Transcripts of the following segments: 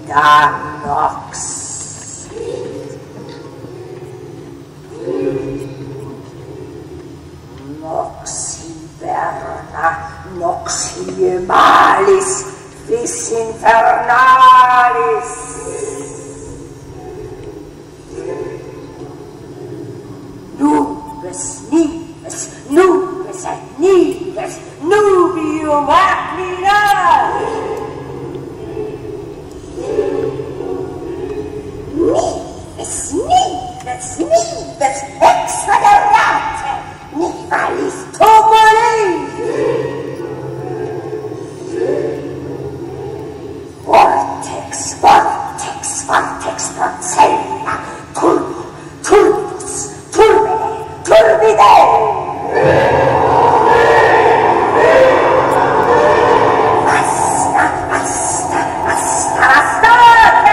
da Nox. Nox inverna, Nox malis, vis infernalis. Nubes nives, nubes et nives, nubium aquila. Nives, nives, nives, exagerate, nivalis tumuli. Vortex, vortex, vortex, procella, turbo, turbus, turbide, turbide. Basta, basta, basta, bastate!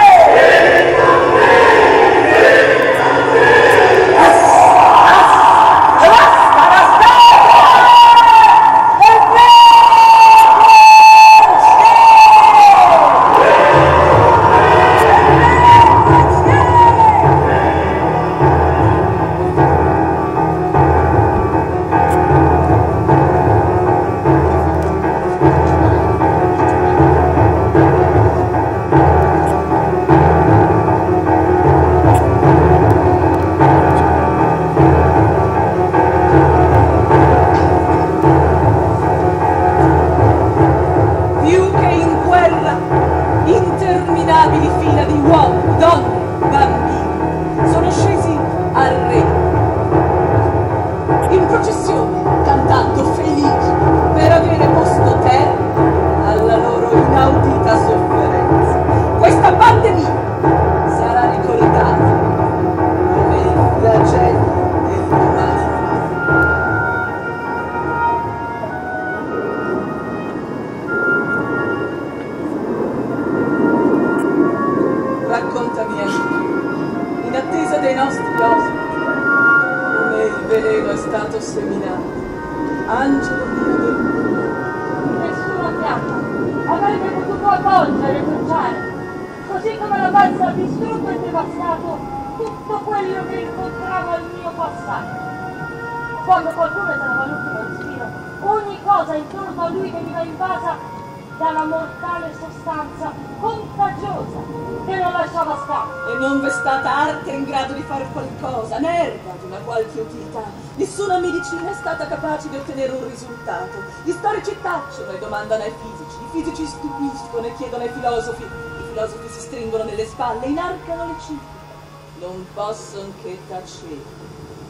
Quando qualcuno trova l'ultimo respiro, ogni cosa intorno a lui veniva invasa dalla mortale sostanza contagiosa che non lasciava scampo. E non v'è stata arte in grado di fare qualcosa, nerva di una qualche utilità. Nessuna medicina è stata capace di ottenere un risultato. Gli storici tacciono e domandano ai fisici, i fisici stupiscono e chiedono ai filosofi, i filosofi si stringono nelle spalle, inarcano le cifre. Non possono che tacere.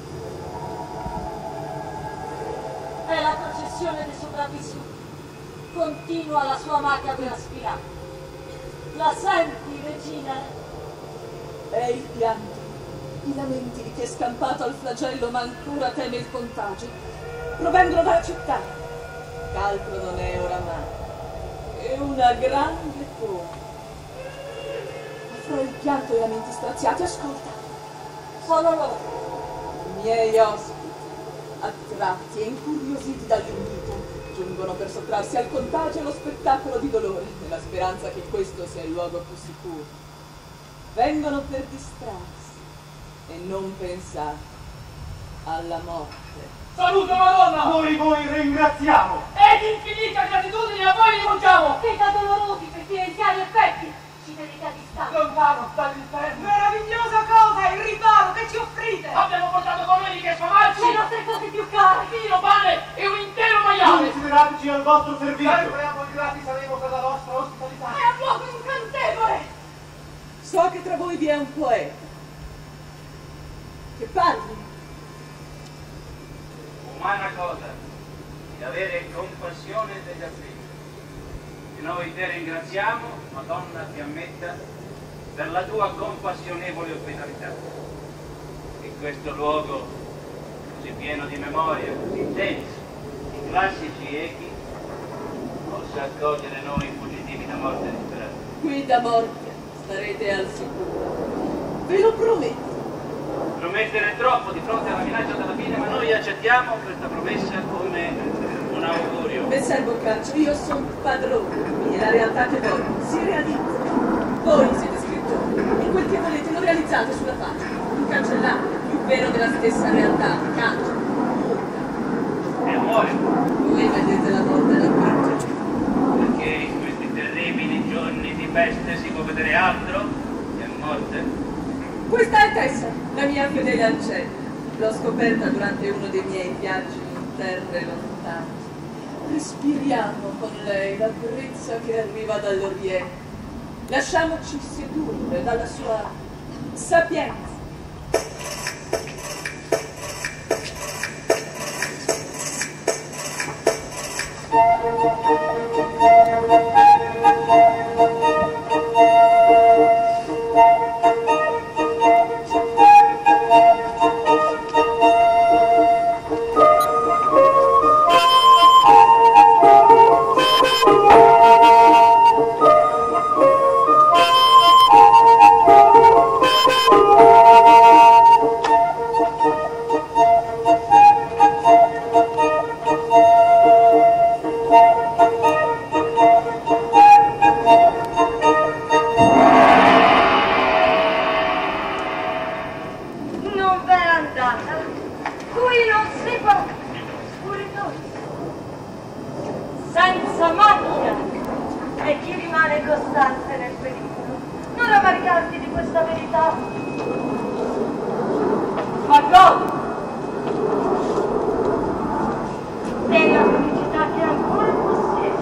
È la processione dei sopravvissuti. Continua la sua macabra spirale. La senti, regina? È il pianto, i lamenti di chi è scampato al flagello ma ancora teme il contagio. Provengono dalla città, ch'altro non è oramai. È una grande paura. Ma fra il pianto e i lamenti straziati, ascolta. Sono loro. I miei ospiti, attratti e incuriositi dall'invito, giungono per sottrarsi al contagio e allo spettacolo di dolore, nella speranza che questo sia il luogo più sicuro. Vengono per distrarsi e non pensare alla morte. Saluto Madonna! Noi ringraziamo! Ed infinita gratitudine a voi rivolgiamo! Che da dolorosi pestilenziali effetti ci tenete a distanza! Lontano dall'inferno! Meravigliosa cosa il riparo che ci offrite! Abbiamo portato con noi di che sfamarci! Le nostre cose più care! Vino, pane e un intero maiale! Considerateci al vostro servizio! Sempre a voi grati saremo per la vostra ospitalità! È un luogo incantevole! So che tra voi vi è un poeta. Che parli? Umana cosa di avere compassione degli afflitti. E noi te ringraziamo, Madonna Fiammetta, per la tua compassionevole ospitalità. In questo luogo così pieno di memoria, così intenso, di classici echi, possa accogliere noi fuggitivi da morte disperata. Qui da morte starete al sicuro. Ve lo prometto. Promettere troppo di fronte alla minaccia della fine, ma noi accettiamo questa promessa come un augurio. Messer Boccaccio, io sono padrone, e la realtà che voi si realizza. Voi siete guardate sulla faccia, un cancellato, più vero della stessa realtà, caccia, E muore, voi vedete la morte da braccio. perché in questi terribili giorni di peste si può vedere altro che morte. Questa è Tessa, la mia fedele ancella. L'ho scoperta durante uno dei miei viaggi in terre lontane. Respiriamo con lei la brezza che arriva dall'Oriente. Lasciamoci sedurre dalla sua sapienza. Non ve n'è andata. Qui non si può. Scuritosi. Senza macchia. E chi rimane costante nel pericolo. Non rammaricarti di questa verità. Ma godi della felicità che ancora possiedi.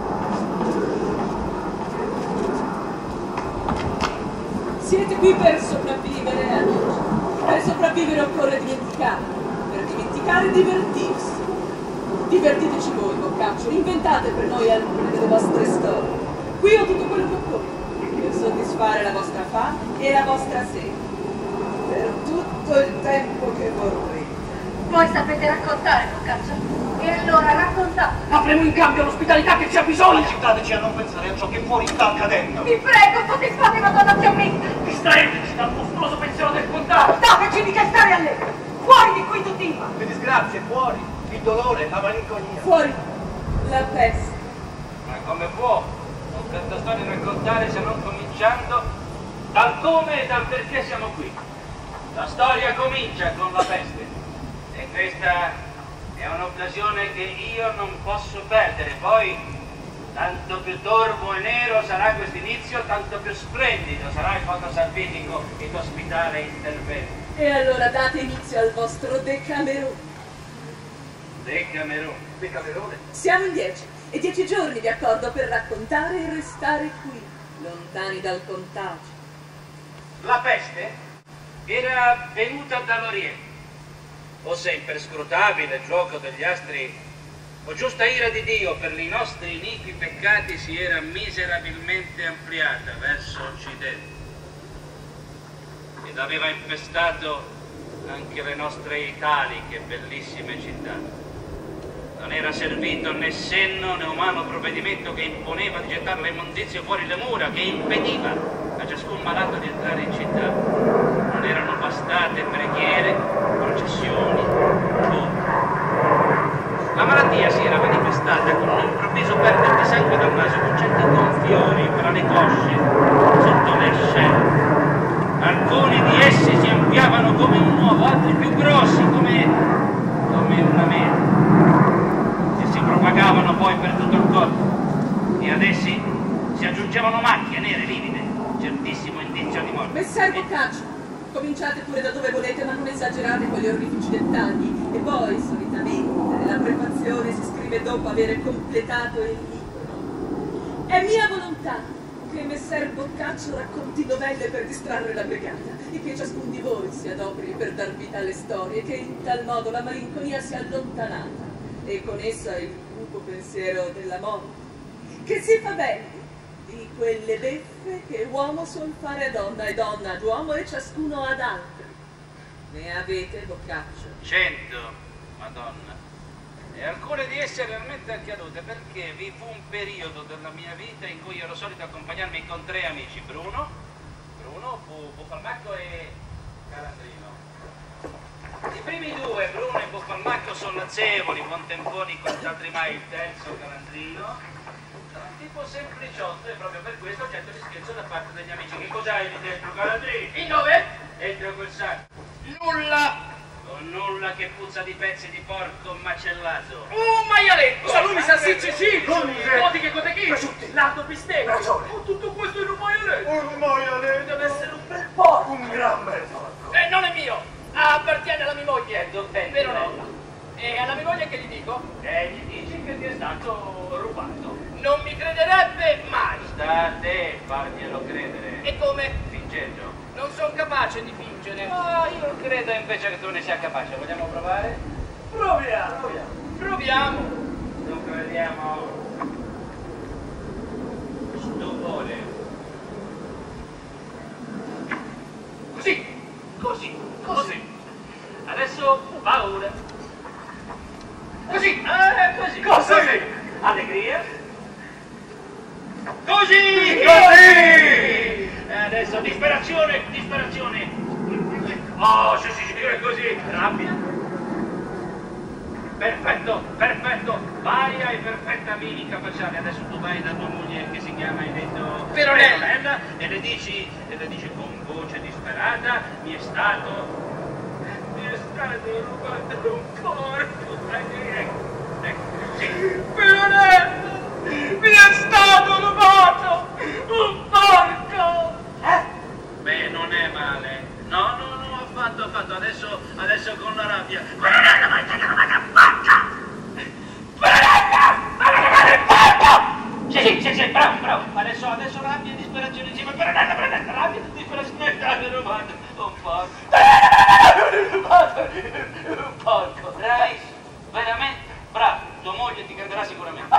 Siete qui per sopravvivere, amici. Per sopravvivere occorre dimenticare. Per dimenticare divertirsi. Divertiteci voi, Boccaccio. Inventate per noi alcune delle vostre storie. Qui ho tutto quello che occorre per soddisfare la vostra fame e la vostra sete. Per tutto il tempo che vorrete. Voi sapete raccontare, Boccaccio? E allora raccontate. Avremo in cambio l'ospitalità che ci ha bisogno. Aiutateci a non pensare a ciò che fuori sta accadendo. Vi prego, soddisfate Madonna Fiammetta. Distraeteci dal mostruoso pensiero del contare. Dateci di che stare allegri. Fuori di qui tutti. Le disgrazie fuori, il dolore, la malinconia. Fuori la peste. Ma come può un cantautore raccontare se non cominciando dal come e dal perché siamo qui? La storia comincia con la peste e questa è un'occasione che io non posso perdere. Poi tanto più torvo e nero sarà questo inizio, tanto più splendido sarà il foto salvinico ed ospitale intervento. E allora date inizio al vostro Decamerone. Decamerone. Decamerone. Siamo in 10 e 10 giorni vi accordo per raccontare e restare qui, lontani dal contagio. La peste era venuta dall'Oriente, o se imperscrutabile gioco degli astri o giusta ira di Dio per i nostri iniqui peccati si era miserabilmente ampliata verso Occidente ed aveva infestato anche le nostre italiche bellissime città. Non era servito né senno né umano provvedimento che imponeva di gettare le immondizie fuori le mura, che impediva a ciascun malato di entrare in città. Non erano bastate preghiere, processioni, voto. La malattia si era manifestata con un improvviso perdere di sangue dal naso, con certi gonfiori fra le cosce, sotto le ascelle. Alcuni di essi si ampliavano come un uovo, altri più grossi come una mela, e si propagavano poi per tutto il corpo, e ad essi si aggiungevano macchie nere livide, certissimo indizio di morte. Messer Boccaccio, cominciate pure da dove volete, ma non esagerate con gli orrifici dettagli. E poi, solitamente, la prefazione si scrive dopo aver completato il libro. È mia volontà che Messer Boccaccio racconti novelle per distrarre la brigata e che ciascun di voi si adoperi per dar vita alle storie, che in tal modo la malinconia sia allontanata e con essa il cupo pensiero della morte, che si fa belli di quelle beffe che uomo suol fare a donna e donna ad uomo e ciascuno ad altri. Ne avete, Boccaccio? 100, Madonna. E alcune di esse realmente accadute, perché vi fu un periodo della mia vita in cui ero solito accompagnarmi con 3 amici, Bruno, Buffalmacco e Calandrino. I primi 2, Bruno e Buffalmacco, sono nozevoli, buontemponi, quant'altri mai il terzo, Calandrino, Tipo sempliciotto, e proprio per questo accetto di scherzo da parte degli amici. Che cos'hai lì dentro, Galadri? In dove? Dentro quel sacco. Nulla. Con nulla che puzza di pezzi di porco macellato. Un maialetto. Salumi, salsicce, sì. Come? Modiche cotechine. Prosciutti. Lardo bistecco. Ragione. Oh, tutto questo in un maialetto. Un maialetto. Deve essere un bel porco. Un gran bel porco. Non è mio. Appartiene alla mia moglie. Dov'è? Vero nonna? E alla mia moglie che gli dico? Gli dici che ti è stato rubato. Non mi crederebbe mai. Sta a te farglielo credere. E come? Fingendo. Non sono capace di fingere. Io credo invece che tu ne sia capace. Vogliamo provare? Proviamo. Proviamo. Dunque vediamo. Stupore. Così. Così. Così. Adesso paura. Così. Così. Così. Allegria. Così. Così. Adesso disperazione. Disperazione. Oh, sì, è così. Rabbia. Perfetto, perfetto. Vai, hai perfetta mimica facciale. Adesso tu vai da tua moglie che si chiama, hai detto, Peronella, e le dici con voce disperata, mi è stato rubato un corpo. Sì. Peronella, mi è stato rubato un porco. Beh, non è male. No, affatto. Adesso con la rabbia. Sì, bravo. Adesso rabbia e disperazione insieme. Rabbia, disperazione, rubato un porco. Un porco. Bryce, veramente bravo. Tua moglie ti crederà sicuramente.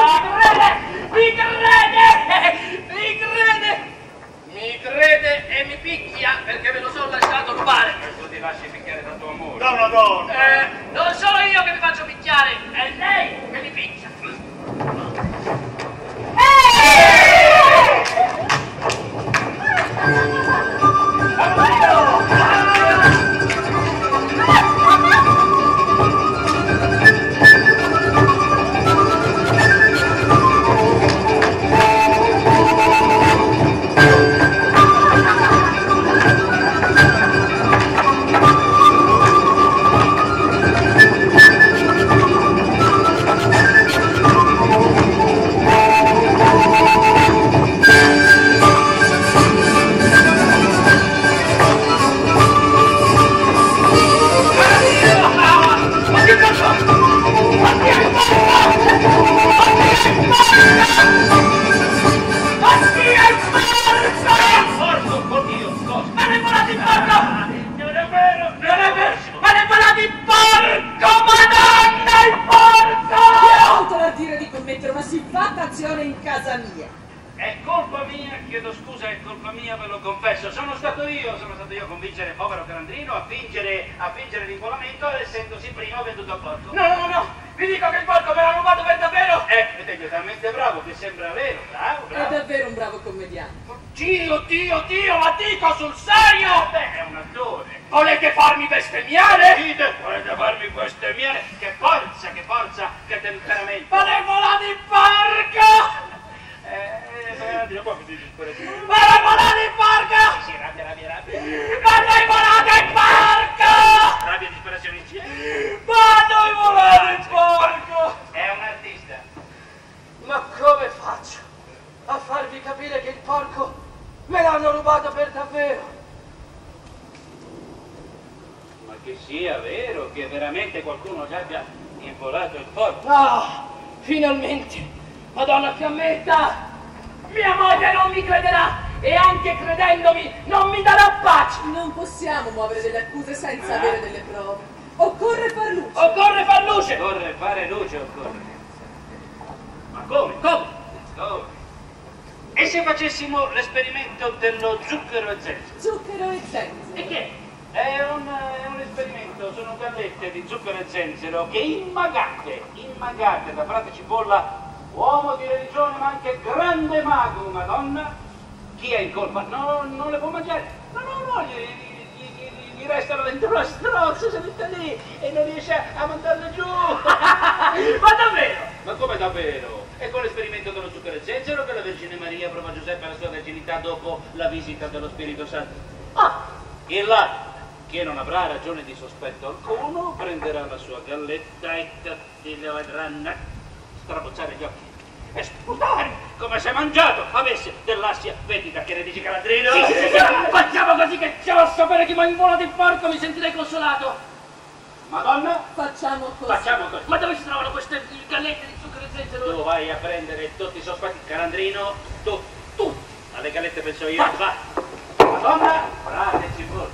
Mi crede e mi picchia perché me lo sono lasciato rubare. Tu ti lasci picchiare da tua moglie. Da una donna. Non sono io che mi faccio picchiare, è lei che mi picchia. In casa mia. È colpa mia, chiedo scusa, è colpa mia, ve lo confesso. Sono stato io a convincere il povero Calandrino a fingere l'ingolamento, essendosi prima venduto a porco. No, vi dico che il porco me l'ha rubato per davvero. Ed è talmente bravo che sembra vero, bravo. È davvero un bravo commediante. Dio, ma dico sul serio! Beh, è un attore. Volete farmi bestemmiare? Dite, volete farmi bestemmiare? Che forza, che temperamento. Malevola di porco! Come dici disperazione? Malevola di porco! Sì, rabbia. Malevola di porco! Rabbia e disperazione insieme. Malevola di porco! È un artista. Ma come faccio a farvi capire che il porco me l'hanno rubato per davvero? Ma che sia vero che veramente qualcuno ci abbia involato il porco. Ah, finalmente! Madonna Fiammetta! Mia moglie non mi crederà e anche credendomi non mi darà pace! Non possiamo muovere delle accuse senza avere delle prove. Occorre far luce. Occorre far luce! Occorre fare luce, occorre. Ma come? E se facessimo l'esperimento dello zucchero e zenzero? Zucchero e zenzero. E che? È un esperimento, sono gallette di zucchero e zenzero che immagate da frate cipolla, uomo di religione ma anche grande mago, Madonna, chi è in colpa? No, non le può mangiare. No, gli restano dentro la strozza, se mette lì e non riesce a mandarle giù. Ma davvero? Ma come davvero? E con l'esperimento dello zucchero e zenzero che la Vergine Maria prova Giuseppe alla sua verginità dopo la visita dello Spirito Santo. Il là, che non avrà ragione di sospetto alcuno, prenderà la sua galletta e tutti le vedranno strabuzzare gli occhi e sputare come se mangiato avesse dell'assia fetida. Che ne dici, Calandrino? Sì, facciamo così che ce lo sapere che mi ha involato il porco, mi sentirei consolato. Madonna? Facciamo così. Facciamo così. Ma dove si trovano queste gallette di zucchero e zenzero? Tu vai a prendere tutti i sospetti, Calandrino, tu, alle gallette penso io, va. Madonna, frate cipolla.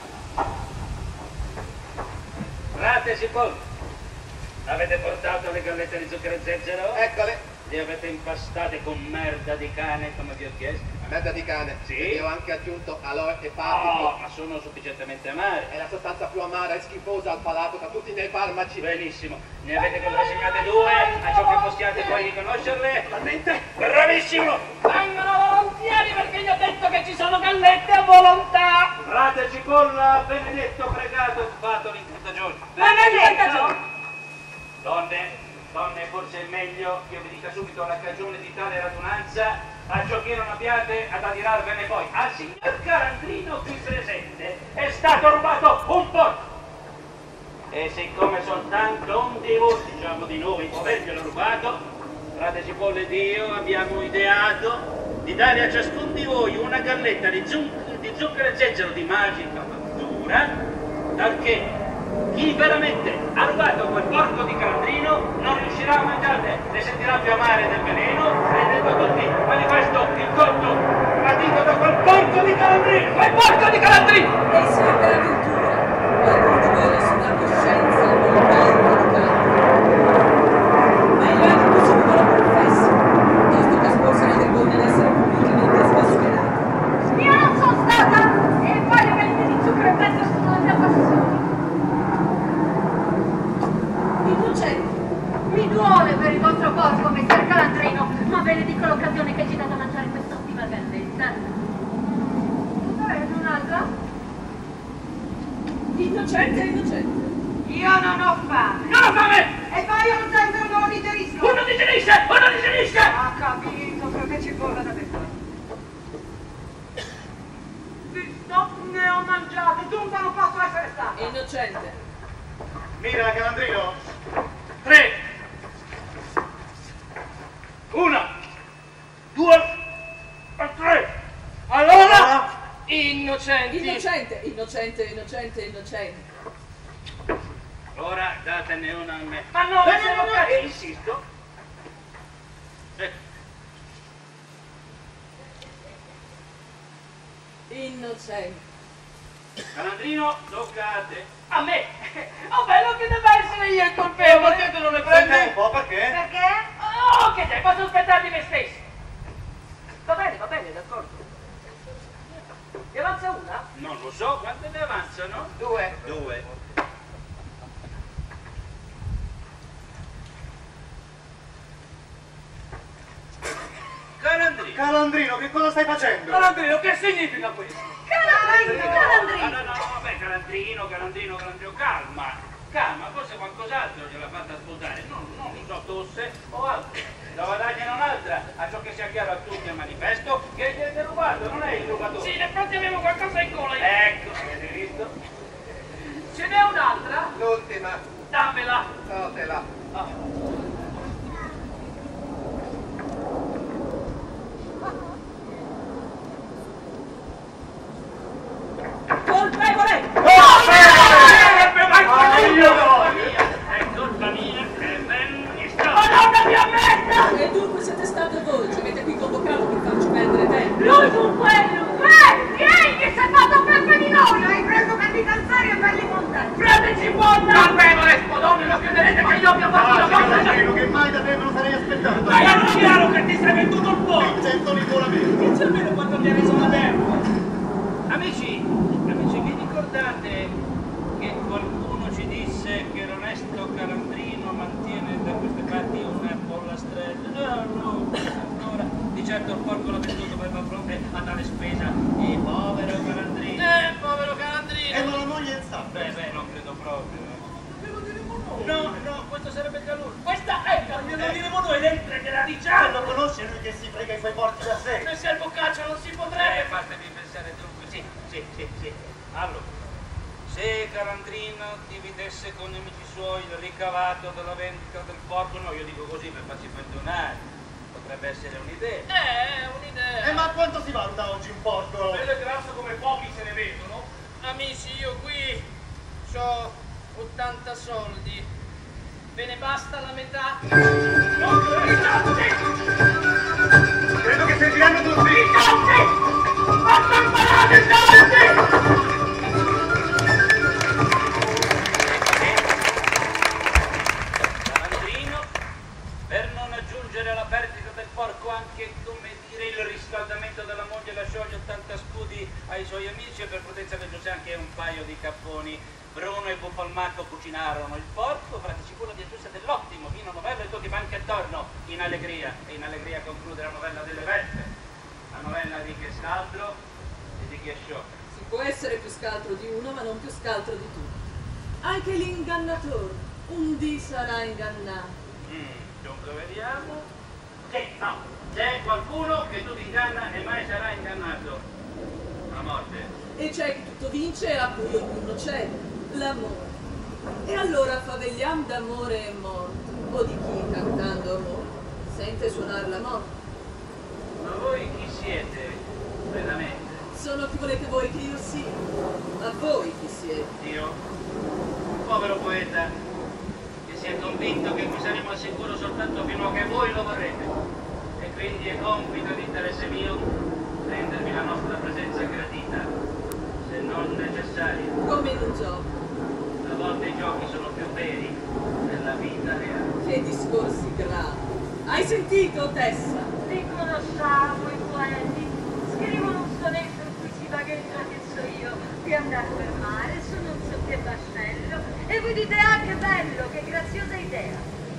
Frate cipolla. Avete portato le gallette di zucchero e zenzero? Eccole. Le avete impastate con merda di cane come vi ho chiesto? Merda di cane. Sì. E io ho anche aggiunto aloe e paprika. Oh, ma sono sufficientemente amare. È la sostanza più amara e schifosa al palato tra tutti i miei farmaci. Benissimo, ne avete contrassegnate 2, a ciò che possiate poi riconoscerle? Totalmente. Bravissimo! Vengono volontieri perché gli ho detto che ci sono gallette a volontà. Frate cipolla, benedetto, pregato, fatelo in tutta giorno. Benedetto! Donne, forse è meglio che vi dica subito la cagione di tale radunanza, a ciò che non abbiate ad adirarvene poi. Al signor Calandrino qui presente è stato rubato un porco. E siccome soltanto un di voi, diciamo di noi, averglielo rubato, frate cipolle ed io abbiamo ideato di dare a ciascun di voi una galletta di zucchero e zenzero di magica fattura, talché chi veramente ha rubato quel porco di Calandrino non riuscirà a mangiarne, ne sentirà più amare del veleno, rendendo tutti manifesto il conto patito da quel porco di Calandrino, quel porco di Calandrino! E se per avventura qualcuno di voi sulla coscienza il porco di Calandrino, ma io anche così ve lo confesso, piuttosto che esporsi alla vergogna di essere pubblicamente smascherato. Io non sono stata e poi le gallette di zucchero e zenzero sono la mia passione. Mi duole per il vostro porco, mister Calandrino, ma ve ne dico l'occasione che ci dà da mangiare quest'ottima galletta. Vorrete un'altra? Innocente. Io non ho fame. Non ho fame! E poi io un zenzero non lo digerisco. Uno digerisce! Ho capito, frate cipolla da te. Visto? Ne ho mangiato, dunque non posso essere stato. Innocente. Mira, Calandrino. 3, 1, 2, 3. Allora, innocenti. Innocente. Ora datene una a me. Ma no, Insisto. Innocente. Calandrino, tocca a te. a me. Oh, bello che debba essere io il colpevole. Perché tu non le Senti prendi? un po', perché? Perché? Oh, che devo sospettare di me stesso. Va bene, d'accordo. Mi avanza una? Non lo so, quante ne avanzano? 2. 2. Calandrino. Calandrino, che cosa stai facendo? Calandrino, che significa questo? No, vabbè, Calandrino, calma, forse qualcos'altro gliel'ha fatta sputare, non lo so, tosse o altro. Doveva dargliene un'altra, a ciò che sia chiaro a tutti è manifesto, che gli è rubato, non è il rubatore. Sì, in effetti avevo qualcosa in gola. Ecco, avete visto? Ce n'è un'altra? L'ultima. Dammela. Totela. Colpevole! È colpa mia, è ben visto. Madonna mia merda! E dunque siete state voi, ci avete qui convocato per farci perdere tempo. Lui fu quello! Vieni che si è fatto pepe di noi! Hai preso per i calzari e per li montare! Prendici buona! Colpevole, spadone, lo chiuderete che io abbia fatto la cosa! Calandrino, che mai da te me lo sarei aspettato. Ma è chiaro che ti sei venduto un po'! Vincenzo Nicola Vero. Dice almeno quanto mi ha reso la merda. Amici, vi ricordate che qualcuno ci disse che l'onesto Calandrino mantiene da queste parti una pollastrella? No, allora, di certo il porco l'ha venduto per far fronte a tale spesa. E povero Calandrino. Povero Calandrino! E non la moglie il sa. Beh, non credo proprio. No, questo sarebbe Calur. Questa è, glielo diremo noi, dentro che la dice i suoi porti da sé. Messer Boccaccio non si potrebbe. Fatemi pensare dunque. Sì. Allora, se Calandrino dividesse con gli amici suoi il ricavato della vendita del porco, no, io dico così per farci perdonare, potrebbe essere un'idea. Un'idea. Ma quanto si valuta oggi un porco? Quello è grasso come pochi se ne vedono. Amici, io qui ho 80 soldi. Ve ne basta la metà? Non Credo che serviranno tutti! I soldi! Basta imparare i soldi! Calandrino, per non aggiungere alla perdita del porco anche, come dire, il riscaldamento della moglie, lasciò gli 80 scudi ai suoi amici e per prudenza aggiunse anche un paio di capponi. Bruno e Buffalmacco cucinarono il porco, Fratisciculo di aggiunse dell'ottimo vino novello e tutti banchettorono in allegria. E in allegria conclude la novella delle Vette, la novella di chi è scaltro e di chi è sciocco. Si può essere più scaltro di uno, ma non più scaltro di tutti. Anche l'ingannatore un dì sarà ingannato. Dunque vediamo. Sì, no, c'è qualcuno che tu ti inganna e mai sarà ingannato. La morte. E c'è chi tutto vince e a cui ognuno cede. L'amore. E allora favelliam d'amore e morte, o di chi, cantando amore, sente suonar la morte. Ma voi chi siete, veramente? Sono chi volete voi che io sia. A voi chi siete? Io, un povero poeta, che si è convinto che qui saremo al sicuro soltanto fino a che voi lo vorrete. E quindi è compito di interesse mio rendervi la nostra presenza gradita, se non necessaria. Come in un gioco. A volte i giochi sono più veri della vita reale. Che discorsi gravi. Hai sentito, Tessa? Li conosciamo i poeti, scrivono un sonetto in cui si vagheggia, che so io, di andare per mare su non so che vascello, e voi dite che bello, che graziosa idea.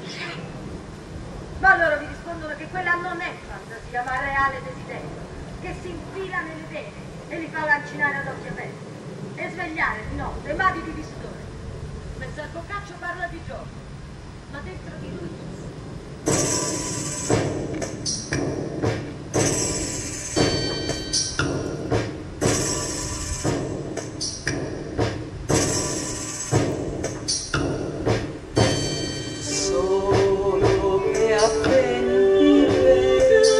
Ma loro vi rispondono che quella non è fantasia, ma reale desiderio, che si infila nelle vene e li fa lancinare ad occhi aperti, e svegliare di notte madi di vistore. Messer Boccaccio parla di giorno, ma dentro di lui solo che appenderà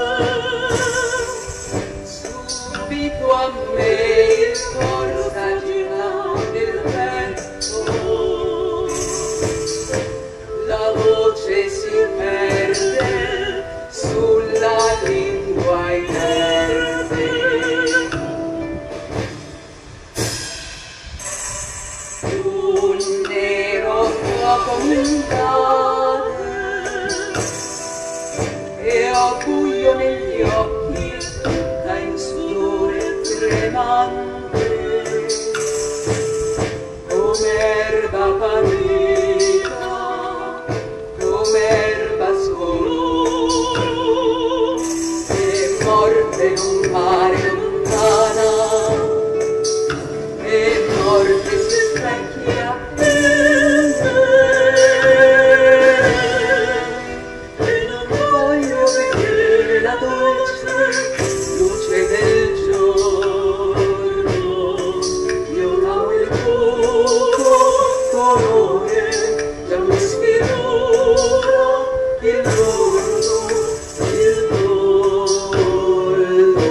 subito a me il cor s'agirà del vento, la voce si perde sulla lingua inerte. Un nero fuoco montale e ho buio negli occhi tutta in sudore tremante, come erba parita, come erba solo, e morte non pare lontana, e morte si specchia in me, e non voglio vedere la dolce luce del giorno. Io amo il tuo colore, già mi sfigura il volto, il volto.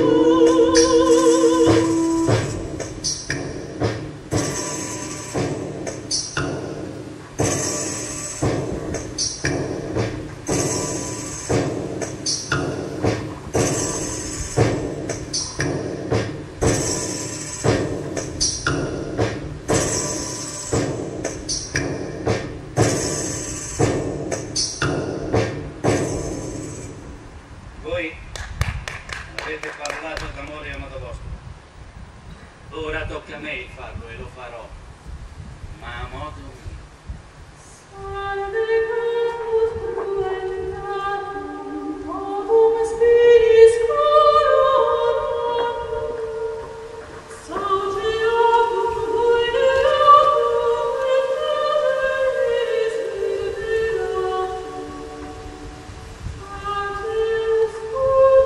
Voi avete parlato d'amore a modo vostro. Ora tocca a me farlo e lo farò, ma a modo mio. Thank you.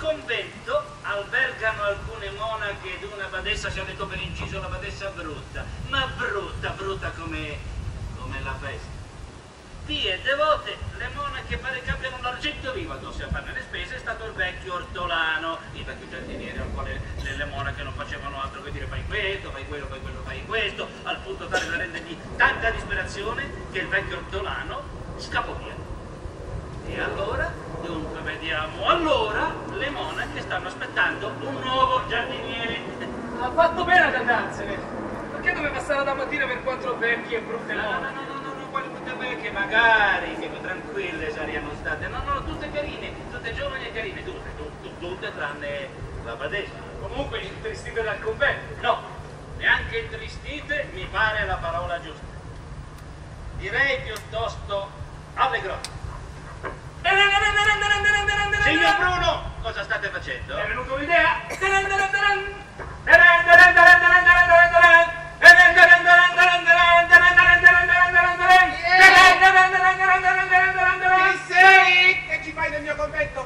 convento albergano alcune monache ed una badessa, si è detto per inciso la badessa brutta, ma brutta come la peste. Pie devote, le monache pare che abbiano l'argento vivo addosso a farne le spese, è stato il vecchio ortolano, il vecchio giardiniere al quale le monache non facevano altro che dire fai questo, fai quello, fai questo, al punto tale da rendergli tanta disperazione che il vecchio ortolano scappò via. E allora, dunque vediamo, allora le monache stanno aspettando un nuovo giardiniere. Ha fatto bene ad andarsene. Perché doveva stare da mattina per 4 vecchie e brutte monache? No, quelle brutte vecchie magari, che tranquille saranno state. No, tutte carine, tutte giovani e carine, tutte tranne la badessa. Comunque intristite dal convento. No, neanche intristite mi pare la parola giusta. Direi piuttosto allegrate. Signor Bruno, cosa state facendo? È venuta un'idea? Chi sei? Che ci fai nel mio convento?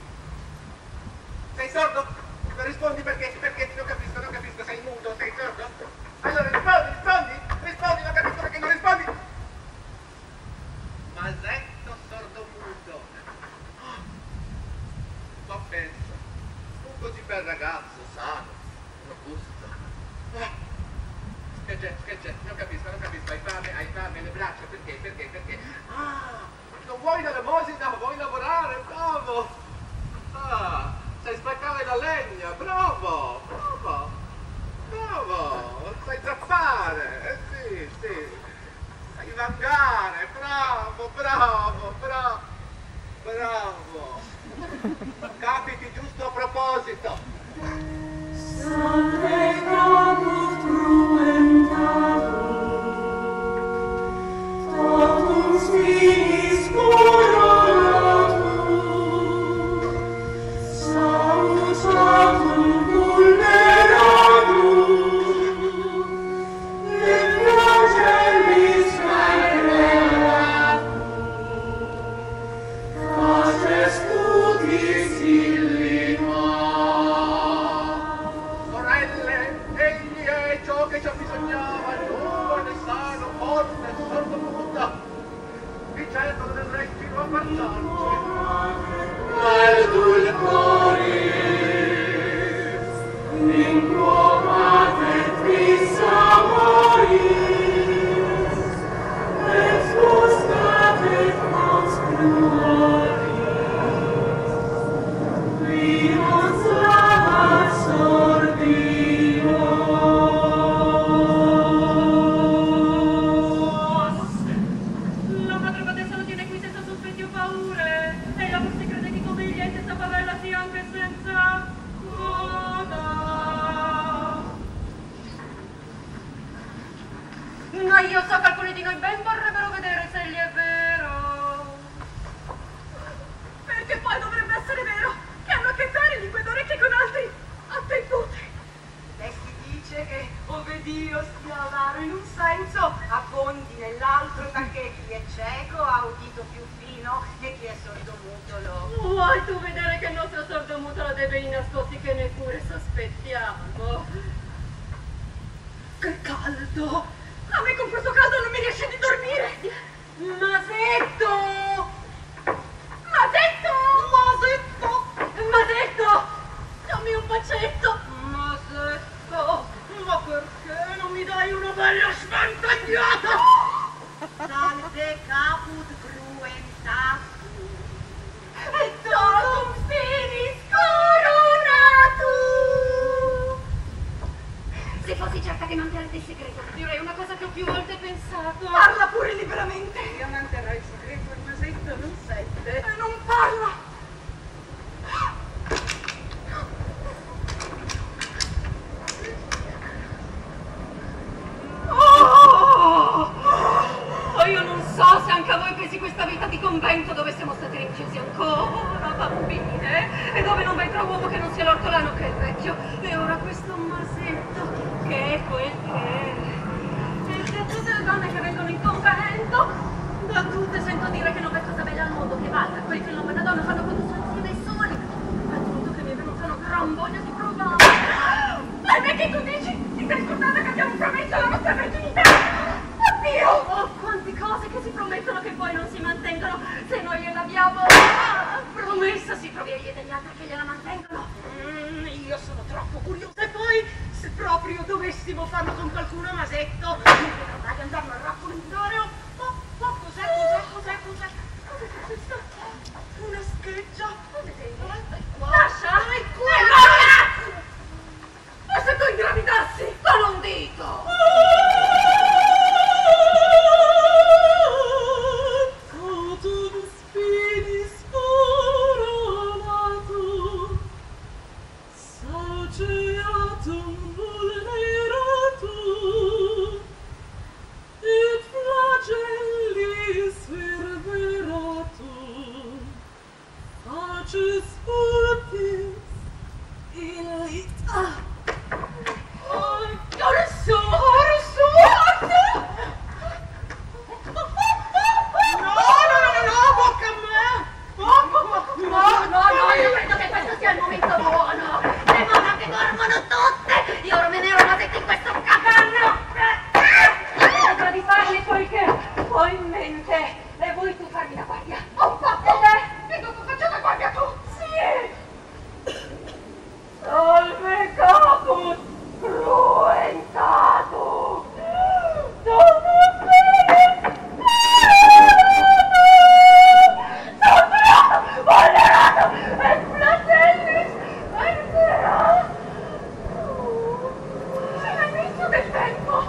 Sei sordo? Non rispondi perché non capisco, sei muto, sei sordo? Allora rispondi, non capisco perché non rispondi. Masetto sordo muto. Ma pensa, un così bel ragazzo, sano, robusto. Che c'è? Non capisco, hai fame, le braccia, perché? Ah, non vuoi l'elemosina, vuoi lavorare, bravo! Ah, sai spaccare la legna, bravo! Sai zappare, sì, sai vangare, bravo! Capiti giusto a proposito! Io so che alcuni di noi ben vorrebbero vedere se gli è vero. Perché poi dovrebbe essere vero che hanno a che fare di quelle orecchie con altri attendute. E si dice che ove Dio stia avaro in un senso, affondi nell'altro, perché chi è cieco ha udito più fino e chi è sordomuto lo... Vuoi tu vedere che il nostro sordomuto lo deve in nascosti che neppure sospettiamo? Che caldo! A me con questo caldo non mi riesce di dormire! Masetto! Dammi un bacetto! Masetto! Ma perché non mi dai una bella sventagliata? Salve caput cruentatum et totum finis coronatum! Se fossi certa che manterrete il segreto, direi una cosa che ho più volte pensato. Parla pure liberamente! Io manterrò il segreto, il Masetto non sente. E non parla! Io non so se anche a voi pesi questa vita di convento dove siamo stati rinchiusi ancora bambine e dove non vedrà uomo che non sia l'ortolano che è il vecchio e ora questo Masetto che è quel che è. E che tutte le donne che vengono in convento da tutte sento dire che non v'è cosa bella al mondo che valga quel che l'uomo e la donna fanno quando sono insieme soli, a tutto che trovi egli degli altri che gliela mantengono? Io sono troppo curiosa. E poi, se proprio dovessimo farlo con qualcuno, Masetto, non vorrei andarlo a raccontare. Cos'è? Cos'è questo? Una scheggia. Lascia! È qua! Ma se tu ingravidassi con un dito! Totum spinis coronatum, saceatum vulneratum, et flagellis verberatum, faces utis illita. No, io credo che questo sia il momento buono. Le monache dormono tutte. Io me ne ero Masetto in questo capanno. Cosa di farli poiché ho in mente. E vuoi tu farmi la guardia? Ho fatto te. E dopo faccio la guardia tu. Sì. Salve caput cruentatum. Domus bene. Vulneratum et flagellis verberatum. L'inizio del tempo.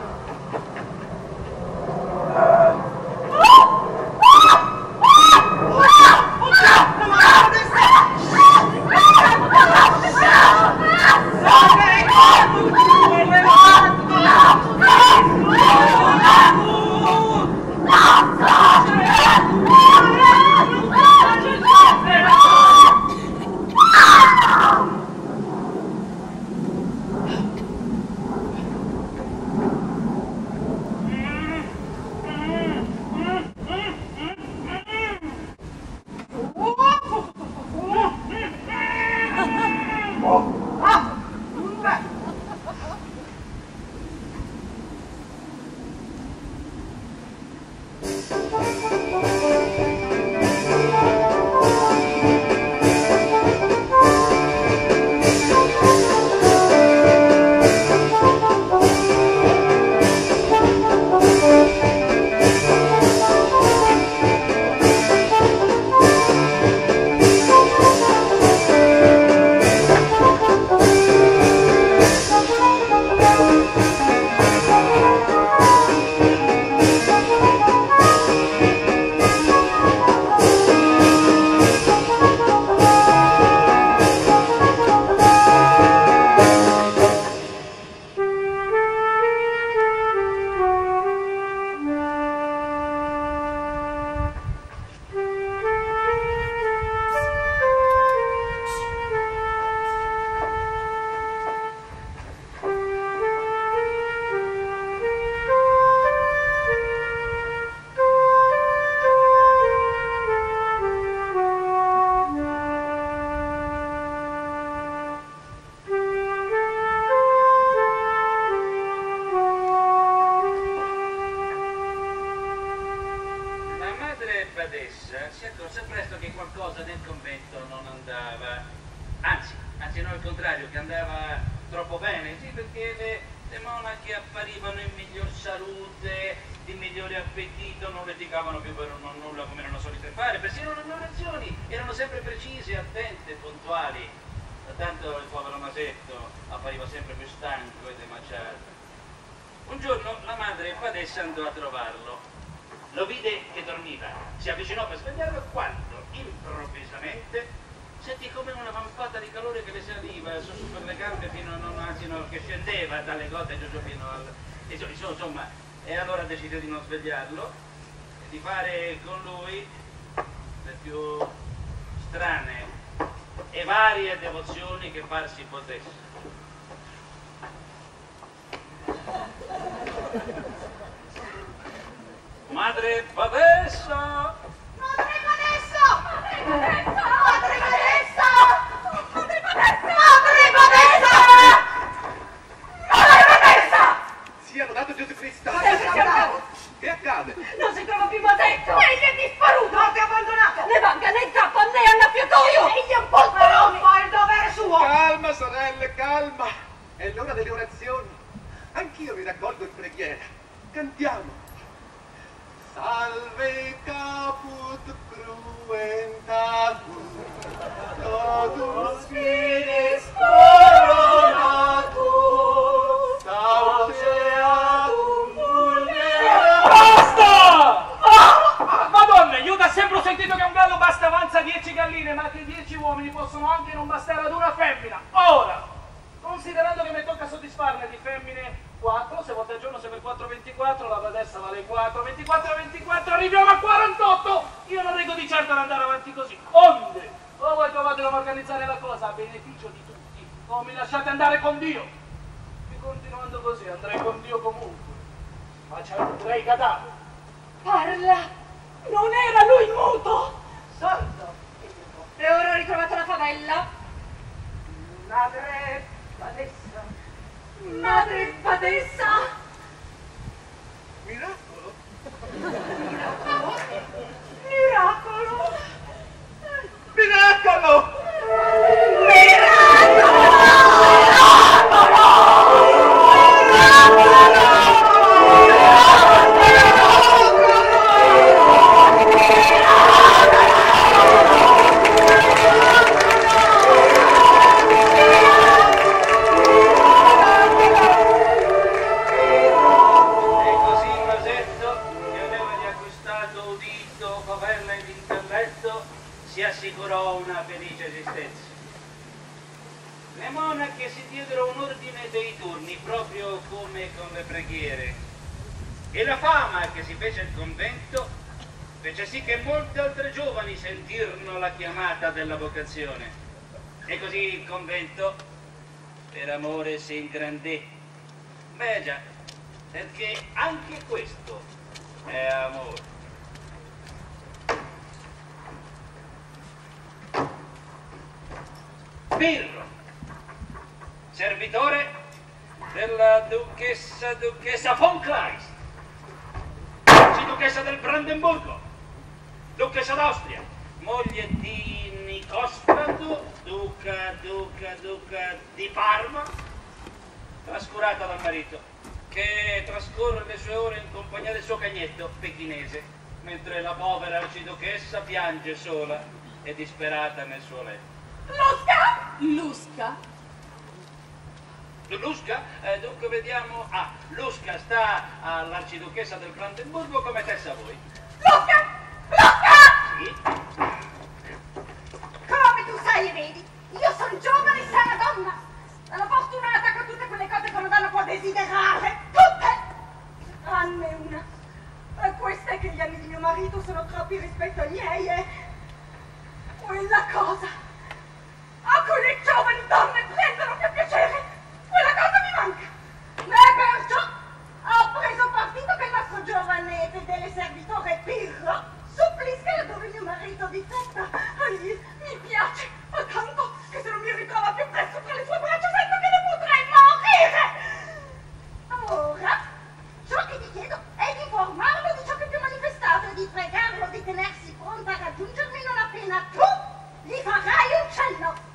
Si accorse presto che qualcosa nel convento non andava, anzi no, al contrario, che andava troppo bene, sì, perché le monache apparivano in miglior salute, di migliore appetito, non litigavano più per nulla come erano solite fare, persino le loro lezioni erano sempre precise, attente, puntuali, tanto il povero Masetto appariva sempre più stanco ed emaciato. Un giorno la madre Badessa andò a trovarlo. Lo vide che dormiva, si avvicinò per svegliarlo quando, improvvisamente, sentì come una vampata di calore che le saliva su per le gambe che scendeva dalle gote giù fino al... insomma, e allora decise di non svegliarlo e di fare con lui le più strane e varie devozioni che farsi potesse. Madre Badessa! Madre Badessa! Madre Badessa! Madre Badessa! Madre Badessa! Madre Badessa! Sia lodato Gesù Cristo! Che accade? Non si trova più Masetto! Egli è disparuto! Non ti ha abbandonato! Ne vanga né zappa né annaffiatoio! Egli delle orazioni. Anch'io mi raccolgo in preghiera. Cantiamo. Salve caput cruentatum, totus finis coronatus, sauceatum vulneratum. Basta! Madonna, io da sempre ho sentito che un gallo basta avanza 10 galline, ma che 10 uomini possono anche non bastare ad una femmina. Ora, considerando che mi tocca soddisfarne di femmine 4, se volte al giorno, se per 4 24, la badessa vale 4, 24 e 24, arriviamo a 48! Io non reggo di certo ad andare avanti così. Onde, o voi provatelo a organizzare la cosa a beneficio di tutti, o mi lasciate andare con Dio. E continuando così, andrei con Dio comunque. Ma c'è un trei cadavere. Parla! Non era lui muto! Santa! E ora ho ritrovato la favella? Madre badessa! Madre badessa! Miracolo? Miracolo! Miracolo! Miracolo! si assicurò una felice esistenza. Le monache si diedero un ordine dei turni, proprio come con le preghiere, e la fama che si fece il convento fece sì che molte altre giovani sentirono la chiamata della vocazione, e così il convento per amore si ingrandì. Beh già, perché anche questo è amore. Pirro, servitore della duchessa von Kleist, arciduchessa del Brandenburgo, duchessa d'Austria, moglie di Nicosfrato, duca di Parma, trascurata dal marito, che trascorre le sue ore in compagnia del suo cagnetto pechinese, mentre la povera arciduchessa piange sola e disperata nel suo letto. Lusca? Lusca? Lusca? Dunque vediamo. Ah, Lusca sta all'arciduchessa del Brandenburgo come tessa a voi. Lusca! Lusca! Sì? Come tu sai e vedi, io sono giovane e sana donna. Sono fortunata con tutte quelle cose che una donna può desiderare. Tutte! Tranne una. E questa è che gli anni di mio marito sono troppi rispetto ai miei e... quella cosa a cui le giovani donne prendono più piacere, quella cosa mi manca. E perciò ho preso partito che il nostro giovane e fedele servitore Pirro supplisca laddove mio marito di testa. Mi piace, ma tanto che se non mi ritrova più presto tra le sue braccia sento che ne potrei morire. Ora, ciò che ti chiedo è di informarlo di ciò che ti ho manifestato e di pregarlo di tenersi pronta a raggiungermi non appena tu gli farai un cenno.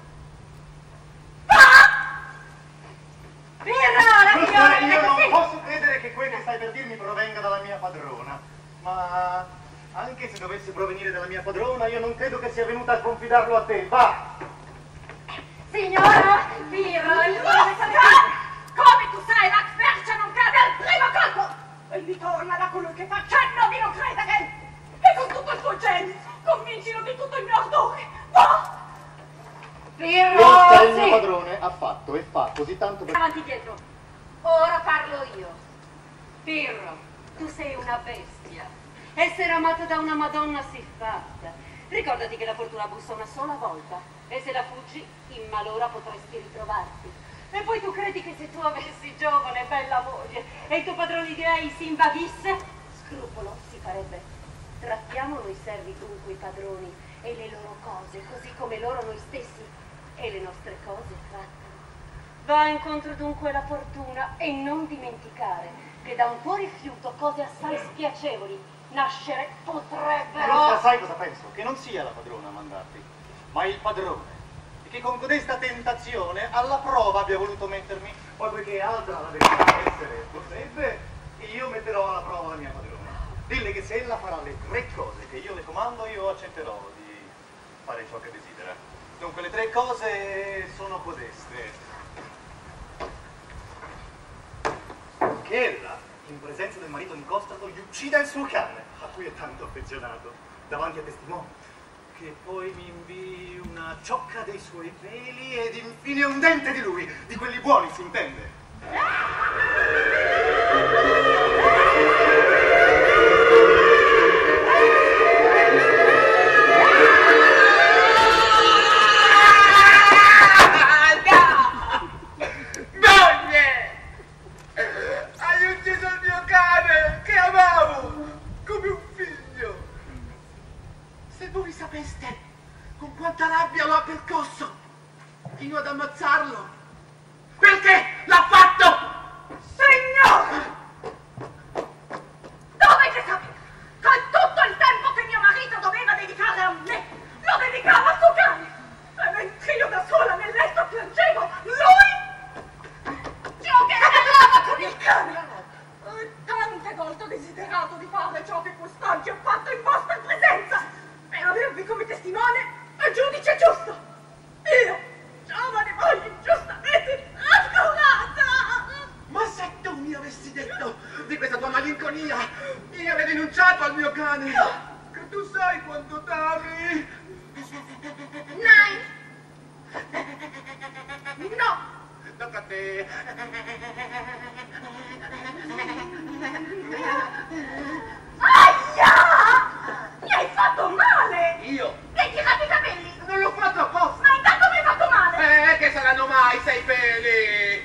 Io non posso credere che quel che stai per dirmi provenga dalla mia padrona, ma anche se dovesse provenire dalla mia padrona io non credo che sia venuta a confidarlo a te. Va! Signora Pirro, il come tu sai, la sfercia non cade al primo colpo e mi torna da colui che fa cenno di non credere e con tutto il tuo genio convincilo di tutto il mio ardore. Va! Pirro, Lusca il mio padrone ha fatto e fa così tanto per... Avanti dietro. Ora parlo io. Pirro, tu sei una bestia. Essere amato da una Madonna siffatta. Ricordati che la fortuna bussa una sola volta e se la fuggi, in malora potresti ritrovarti. E poi tu credi che se tu avessi giovane e bella moglie e il tuo padrone di lei si invaghisse? Scrupolo si farebbe. Trattiamo noi servi dunque i padroni e le loro cose, così come loro noi stessi e le nostre cose trattano. Va incontro dunque alla fortuna e non dimenticare che da un tuo rifiuto cose assai spiacevoli nascere potrebbero... Lusca, sai cosa penso? Che non sia la padrona a mandarti, ma il padrone. E che con codesta tentazione alla prova abbia voluto mettermi Poi poiché altra la verità essere potrebbe, io metterò alla prova la mia padrona. Dille che se ella farà le 3 cose che io le comando, io accetterò di fare ciò che desidera. Dunque le 3 cose sono codeste. Che ella, in presenza del marito incostato, gli uccida il suo cane, a cui è tanto affezionato, davanti a testimoni. Che poi mi invii una ciocca dei suoi peli ed infine un dente di lui, di quelli buoni, si intende. Sapeste con quanta rabbia lo ha percosso fino ad ammazzarlo? Perché l'ha fatto? Signore! Dovete sapere che tutto il tempo che mio marito doveva dedicare a me, lo dedicava a suo cane. E mentre io da sola nel letto piangevo, lui giocherellava con il cane. E tante volte ho desiderato di fare ciò che quest'oggi ho fatto in vostra presenza, per avervi come testimone e giudice giusto. Io, giovane moglie ingiustamente trascurata. Ma se tu mi avessi detto di questa tua malinconia, io avrei rinunciato al mio cane. Che tu sai quanto t'ami. Nein. No. Tocca a te. Aia! Mi hai fatto male! Io? Mi hai tirato i capelli! Non l'ho fatto apposta! Ma intanto mi hai fatto male! Che saranno mai 6 peli?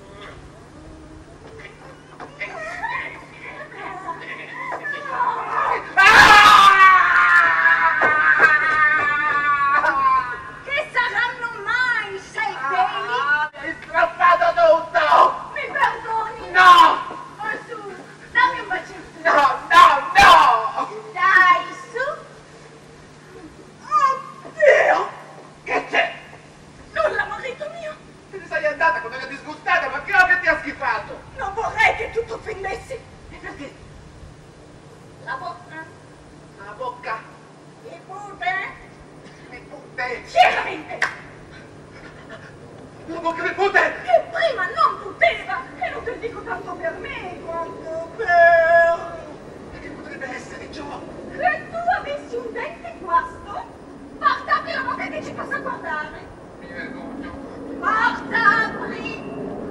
Che saranno mai 6 peli? Hai strappato tutto! Mi perdoni? No! Oh, su, dammi un bacetto! No, no, no! Dai, su! Oddio! Che c'è? Nulla, marito mio! Te ne sei andata con una disgustata, ma che ho che ti ha schifato? Non vorrei che tutto finisse! E perché? La bocca? La bocca? Le pute? Le putte! Chiaramente! La bocca le putte! Che prima non poteva! E non te dico tanto per me quanto per... Ma che potrebbe essere ciò? Che tu avessi un dente guasto? Marta, apri la bocca e dici cosa guardare! Mi vergogno! Marta, apri!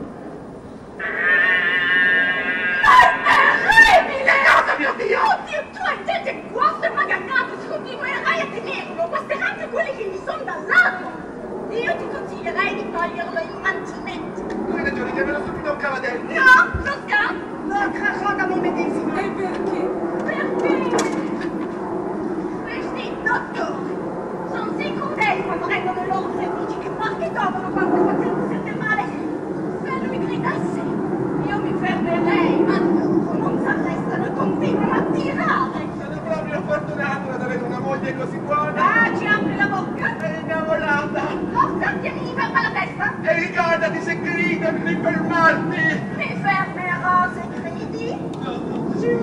È terribile! Cosa, mio Dio? Oddio, tu hai dente guasto e magannato! Se continuerai a tenerlo, guasterà anche quelli che gli sono dal lato! Io ti consiglierei di toglierlo immantinente! Hai ragione, chiamerò subito un cavadente! No, non sta! L'altra cosa mi medesima! E perché? Perché? Questi dottori sono sì crudeli quando rendono le loro servizi che parte trovano quando il paziente sente male. Se lui gridasse, io mi fermerei, ma loro non si arrestano e continuano a tirare. Sono proprio fortunato ad avere una moglie così buona! Ah, ci apri la bocca? È innamorata! Forza, tienimi ferma la testa! E ricordati se grida di fermarti! Mi fermerò se credi? Sì?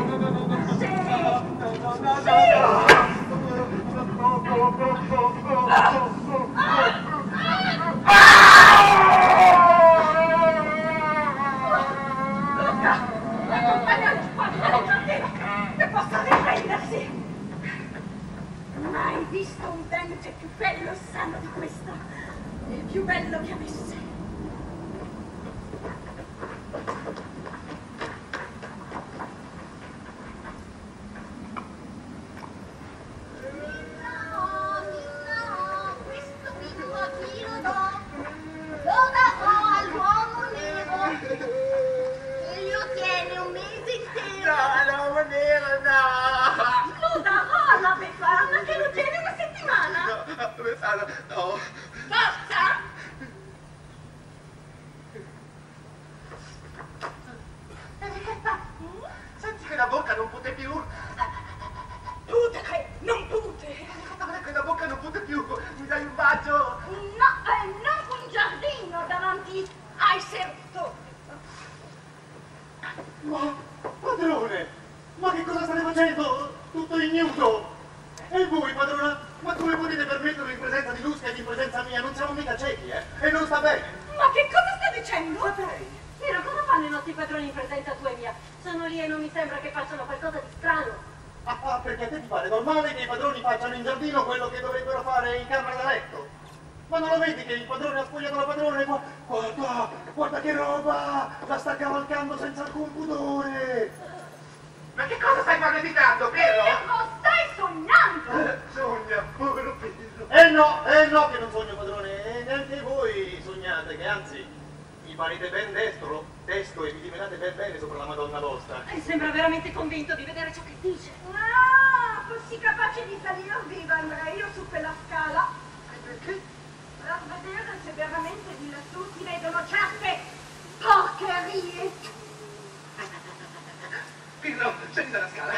Che possa riprendersi. Mai visto un dente più bello e sano di questo? Il più bello che avesse. Questo vino a chi lo do? Lo darò all'uomo nero. E lo tiene un mese intero. No, nero, no! Lo darò alla Befana che lo tiene una settimana. No, Befana, no! Forza! Senti che la bocca non pute più! Pute, non pute! Che la bocca non pute più! Mi dai un bacio! No, non un giardino davanti ai sertoni. presenza mia, non siamo mica ciechi, e non sta bene. Ma che cosa sta dicendo? Saprei. Piero, cosa fanno i nostri padroni in presenza tua e mia? Sono lì e non mi sembra che facciano qualcosa di strano. Ah, perché a te ti pare normale che i padroni facciano in giardino quello che dovrebbero fare in camera da letto? Ma non lo vedi che il padrone ha spogliato la padrona e guarda, guarda che roba! La sta cavalcando senza alcun pudore! Ma che cosa stai farneticando, Piero? Piero, stai sognando! Sogna, povero Piero. No, che non sogno, padrone, e neanche voi sognate, che anzi, mi parete ben testo e vi dimenate ben bene sopra la Madonna vostra. E sembra veramente convinto di vedere ciò che dice. Ah, fossi capace di salirvi, andrei io su quella scala. Perché? Per vedere se veramente di lassù si vedono certe porcherie. Piero, scendi dalla scala.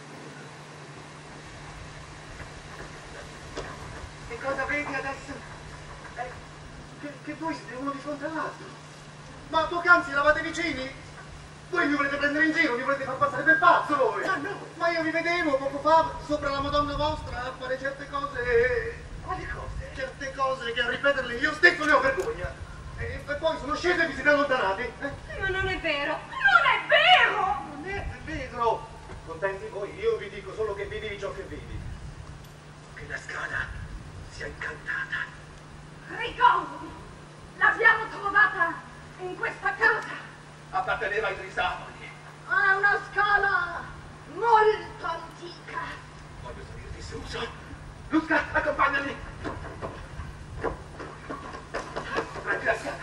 E cosa vedi adesso? Che voi siete uno di fronte all'altro. Ma poc'anzi eravate vicini? Voi mi volete prendere in giro, mi volete far passare per pazzo voi? Ah, no. Ma io vi vedevo poco fa sopra la Madonna vostra a fare certe cose. Quali cose? Certe cose che a ripeterle io stesso ne ho vergogna. E poi sono scesi e vi siete allontanati. Ma non è vero. Non è vero! Non è vero! Contenti voi, io vi dico solo che vedi ciò che vedi. Che la scala sia incantata. Ricordati, l'abbiamo trovata in questa casa. Apparteneva ai Trisavoli. Ha una scala molto antica. Voglio salirti su. Luca, accompagnami. Prendi la scala.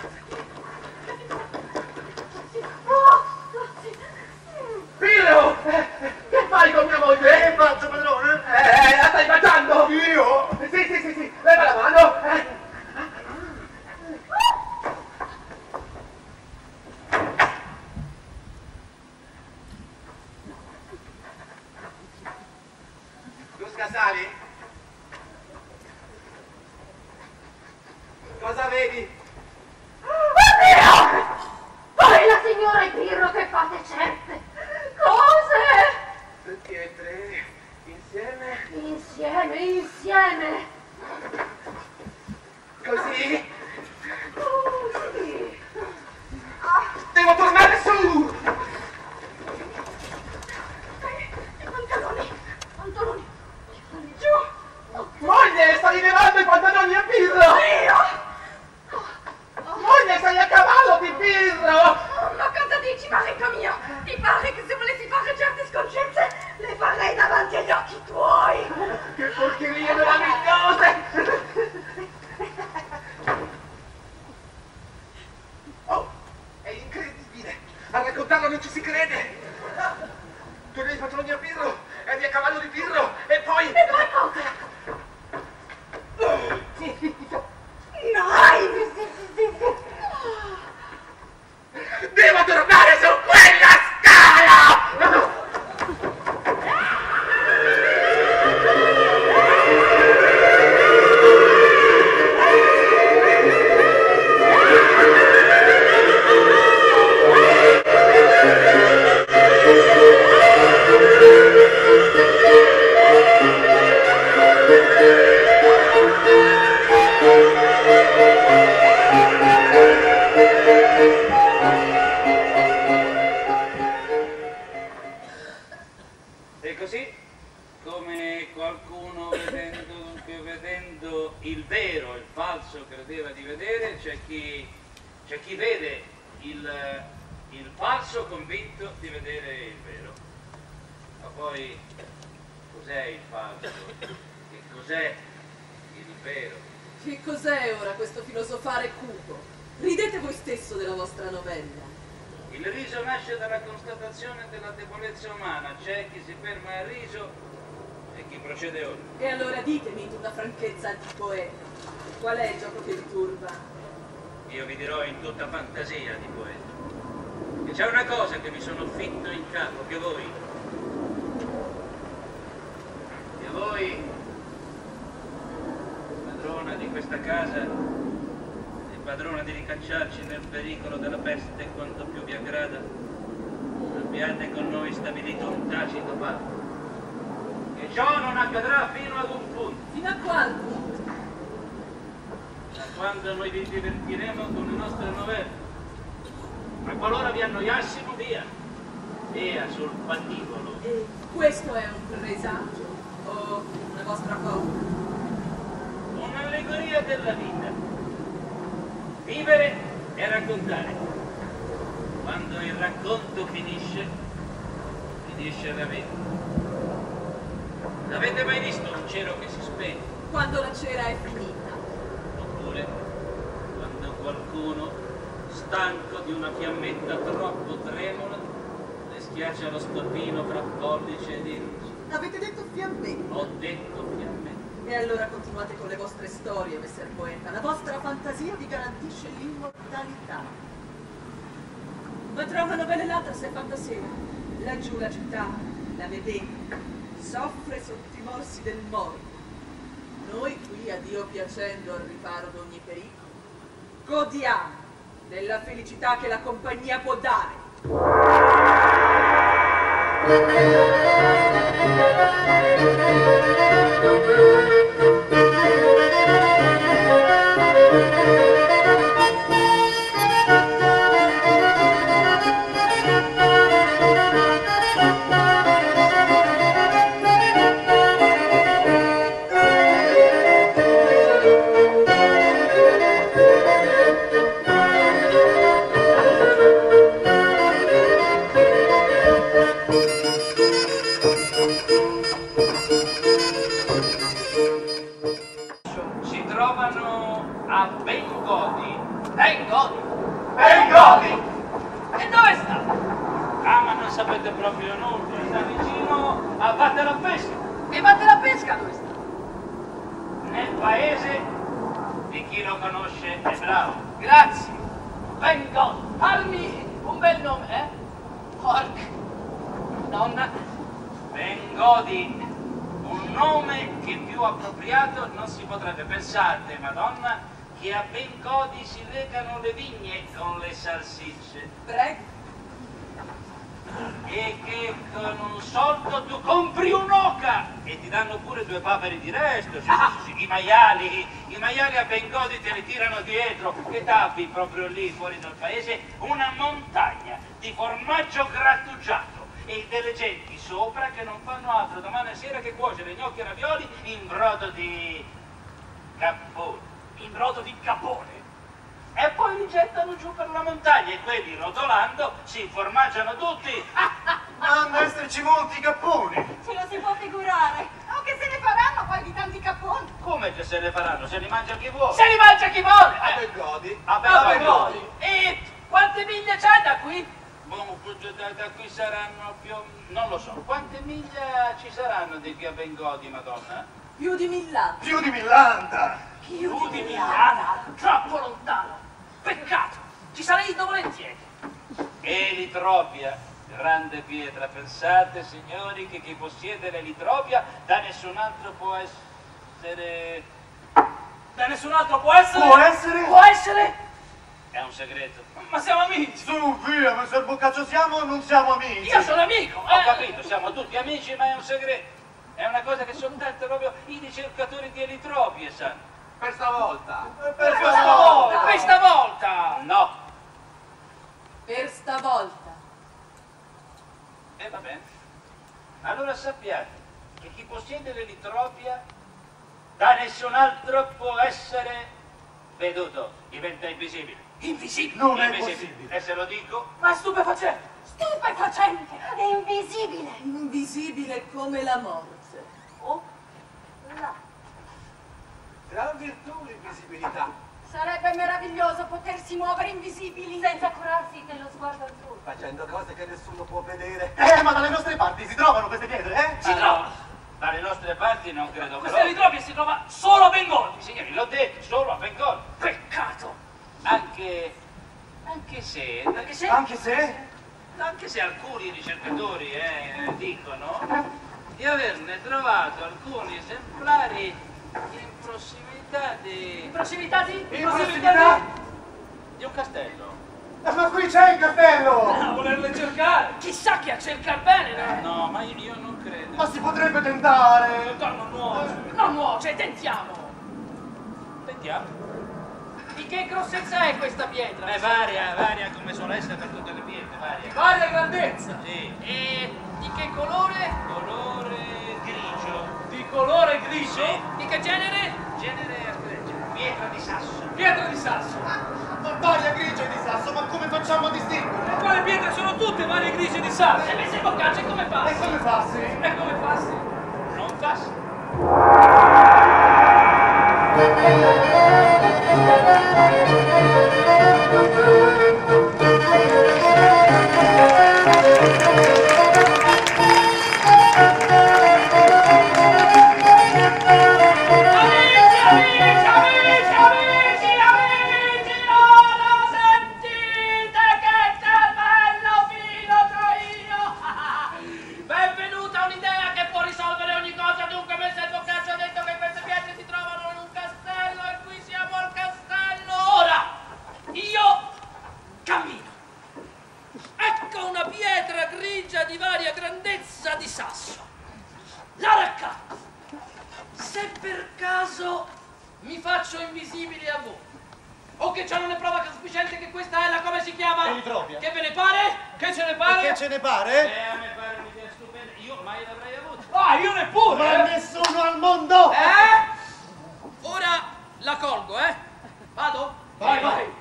Piero! Che fai con mia moglie? Che faccio, padrone? La stai baciando? Io? Sì, leva la mano. Luca, sali? Cosa vedi? Oddio! Poi la signora e Pirro che fate certe cose! Tutti e tre insieme? Insieme! Così? Oh, sì. Devo tornare su! Pantaloni, giù! Moglie, stai levando i pantaloni a Pirro! Moglie, sei a cavallo di Pirro! Ma cosa dici, marito mio? Ti pare che se volessi fare certe sconcenze le farei davanti agli occhi tuoi? Che porcherie meravigliose! Oh, è incredibile! A raccontarlo non ci si crede! Tu dei pantaloni a Pirro, eri a cavallo di Pirro, e poi... E poi cosa? No! Devo tornare su quella scala! E così, come qualcuno vedendo il vero, il falso credeva di vedere, c'è chi vede il falso convinto di vedere il vero. Ma poi, cos'è il falso? Che cos'è il vero? Che cos'è ora questo filosofare cupo? Ridete voi stesso della vostra novella. Il riso nasce dalla constatazione della debolezza umana, c'è chi si ferma al riso e chi procede oltre. E allora ditemi in tutta franchezza di poeta, qual è il gioco che vi turba? Io vi dirò in tutta fantasia di poeta. E c'è una cosa che mi sono fitto in capo, che voi, padrona di questa casa, e padrona di ricacciarci nel pericolo della peste quanto più vi aggrada, abbiate con noi stabilito un tacito patto, che ciò non accadrà fino ad un punto. Fino a qual punto? da quando noi vi divertiremo con le nostre novelle. Ma qualora vi annoiassimo, via sul patibolo. E questo è un presagio o una vostra paura? Un'allegoria della vita. Vivere e raccontare. Quando il racconto finisce la vita. Avete mai visto un cielo che si spegne? Quando la cera è finita. Oppure quando qualcuno, stanco di una fiammetta troppo tremola, le schiaccia lo stoppino fra pollice ed indice. Avete detto fiammetta? Ho detto fiammetta. E allora continuate con le vostre storie, messer poeta. La vostra fantasia vi garantisce l'immortalità. Ma tra una novella e l'altra si è fatta sera. Laggiù la città, la vedete, soffre sotto i morsi del morto. Noi qui, a Dio piacendo, al riparo d'ogni pericolo, godiamo della felicità che la compagnia può dare. Si trovano a Bengodi. Bengodi! E dove sta? Ah, ma non sapete proprio nulla. Sta vicino a Vatte la Pesca. E Vatte la Pesca dove sta? Nel paese di chi lo conosce è bravo. Grazie. Bengodi. Parmi un bel nome, eh? Porca. Donna. Bengodi. Un nome che più appropriato non si potrebbe. Pensate, Madonna, che a Bengodi si legano le vigne con le salsicce. Prego. E che con un soldo tu compri un'oca e ti danno pure 2 paperi di resto. I maiali a Bengodi te li tirano dietro e tappi proprio lì fuori dal paese una montagna di formaggio grattugiato e delle genti sopra che non fanno altro domani sera che cuocere gnocchi e ravioli in brodo di cappone. In brodo di capone. E poi li gettano giù per la montagna e quelli rotolando si formaggiano tutti. Dovranno esserci molti capponi. Ce lo si può figurare. O che se ne faranno poi di tanti capponi. Come che se ne faranno? Se li mangia chi vuole. Se li mangia chi vuole! A Bengodi? A Bengodi. E quante miglia c'è da qui? Boh, da qui saranno più... non lo so. Quante miglia ci saranno di qui a Bengodi, Madonna? Più di 1000 anni. Più di 1000 anni. Più di Milano, troppo lontano. Peccato, ci sarei ido volentieri. Elitropia, grande pietra. Pensate, signori, che chi possiede l'elitropia da nessun altro può essere... Da nessun altro può essere? Può essere? Può essere? È un segreto. Ma siamo amici. Su, via, messer Boccaccio, siamo o non siamo amici? Io sono amico. Ho capito, siamo tutti amici, ma è un segreto. È una cosa che soltanto proprio i ricercatori di elitropie sanno. Per stavolta. Per Questa volta. No. Per stavolta. E va bene. Allora sappiate che chi possiede l'elitropia da nessun altro può essere veduto, diventa invisibile. Invisibile. Non è Invisibile. possibile. E se lo dico, Ma è stupefacente. Stupefacente. È invisibile. Invisibile come la morte. Oh, là. Gran virtù l'invisibilità. Sarebbe meraviglioso potersi muovere invisibili. Senza curarsi dello sguardo altrui. Facendo cose che nessuno può vedere. Ma dalle nostre parti si trovano queste pietre, eh? Si trova. dalle nostre parti non credo Questa proprio. elitropia si trova solo a Bengodi. Signori, l'ho detto, solo a Bengodi. Peccato. Anche se alcuni ricercatori dicono di averne trovato alcuni esemplari in prossimità di... In prossimità di... In prossimità? di un castello. Ma qui c'è il castello! A volerle cercare. Chissà che a cercar bene. No, ma io non credo. Ma si potrebbe tentare! Non nuoce. Non nuoce, tentiamo. Sentiamo. Di che grossezza è questa pietra? Varia come suole essere per tutte le pietre, varia. Varia grandezza. Sì. E di che colore? Colore grigio. Di colore grigio. Sì. Di che genere? Genere pietra di sasso. Pietra di sasso. Ma varia grigia di sasso, ma come facciamo a distinguere? Le quali pietre sono tutte varie grigie di sasso. Se mi sei boccaccia come fa? E come farsi? E come passi? Non passa. Benvenuta a un'idea che può risolvere ogni cosa. Dunque, Messer Boccaccio ha detto che queste pietre si trovano in un castello e qui siamo al castello. Ora, io cammino. Ecco una pietra grigia di varia grandezza di sasso. La raccatto. Se per caso mi faccio invisibile a voi, o che ciò non è prova sufficiente che questa è la, come si chiama? Elitropia. Che ve ne pare? Che ce ne pare? Che ce ne pare? A me pare un'idea stupenda. Io mai l'avrei avuta. Ah, io neppure! Ma nessuno al mondo! Ora la colgo, Vado? Vai, vai.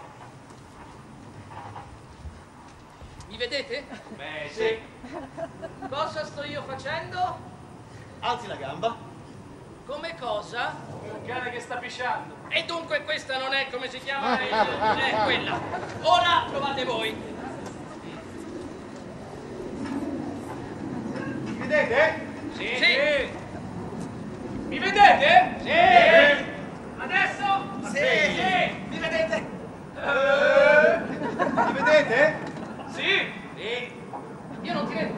Mi vedete? Beh, sì. Cosa sto io facendo? Alzi la gamba. Come cosa? Un cane che sta pisciando. E dunque questa non è, come si chiama? È quella. Ora provate voi. Vedete? Sì. Mi vedete? Sì. Adesso? Sì. Mi vedete? Mi vedete? Sì. Sì. Io non ti vedo.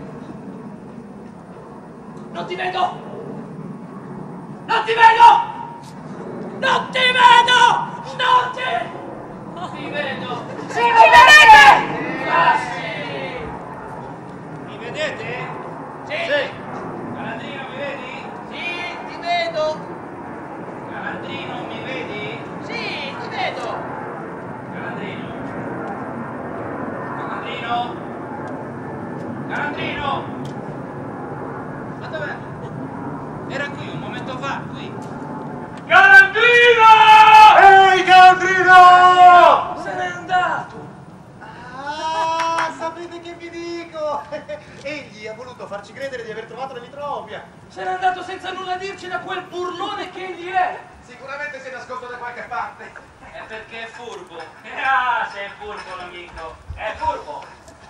Non ti vedo. Non ti vedo! Non ti vedo! Non ti vedo! Sì, mi vedete? Ah, sì! Mi vedete? Sì! Calandrino, mi vedi? Sì, ti vedo! Calandrino, mi vedi? Sì, ti vedo! Calandrino. Calandrino. Calandrino. Ma dov'è? Era qui un momento fa, qui. Calandrino! Ehi, Calandrino! Se n'è andato. Ah, sapete che vi dico? Egli ha voluto farci credere di aver trovato l'elitropia. Se n'è andato senza nulla dirci da quel burlone che egli è. Sicuramente si è nascosto da qualche parte. È perché è furbo. Ah, sei furbo l'amico. È furbo.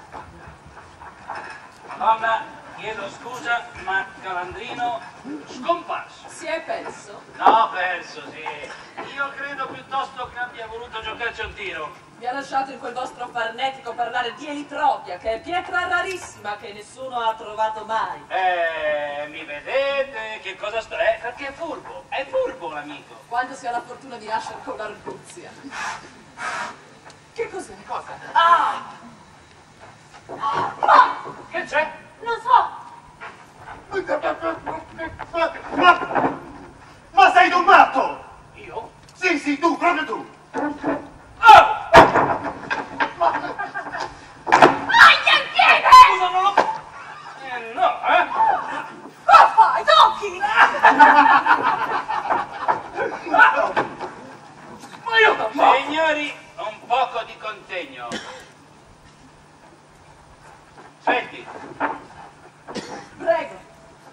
Madonna, chiedo scusa, ma Calandrino scomparso. Si è perso? No, perso, sì. Io credo piuttosto che abbia voluto giocarci un tiro. Vi ha lasciato in quel vostro farnetico parlare di elitropia, che è pietra rarissima che nessuno ha trovato mai. Mi vedete? Che cosa sto? Perché è furbo l'amico. Quando si ha la fortuna di nascere con l'arguzia. Che cos'è? Cosa? Ah! Che c'è? Non so. Ma sei tu matto? Io? Sì, tu, proprio tu. Ah! Aia il piede! Scusa, non lo... no, Cosa fai? Tocchi! Ma io non so. Signori, un poco di contegno. Senti, Prego.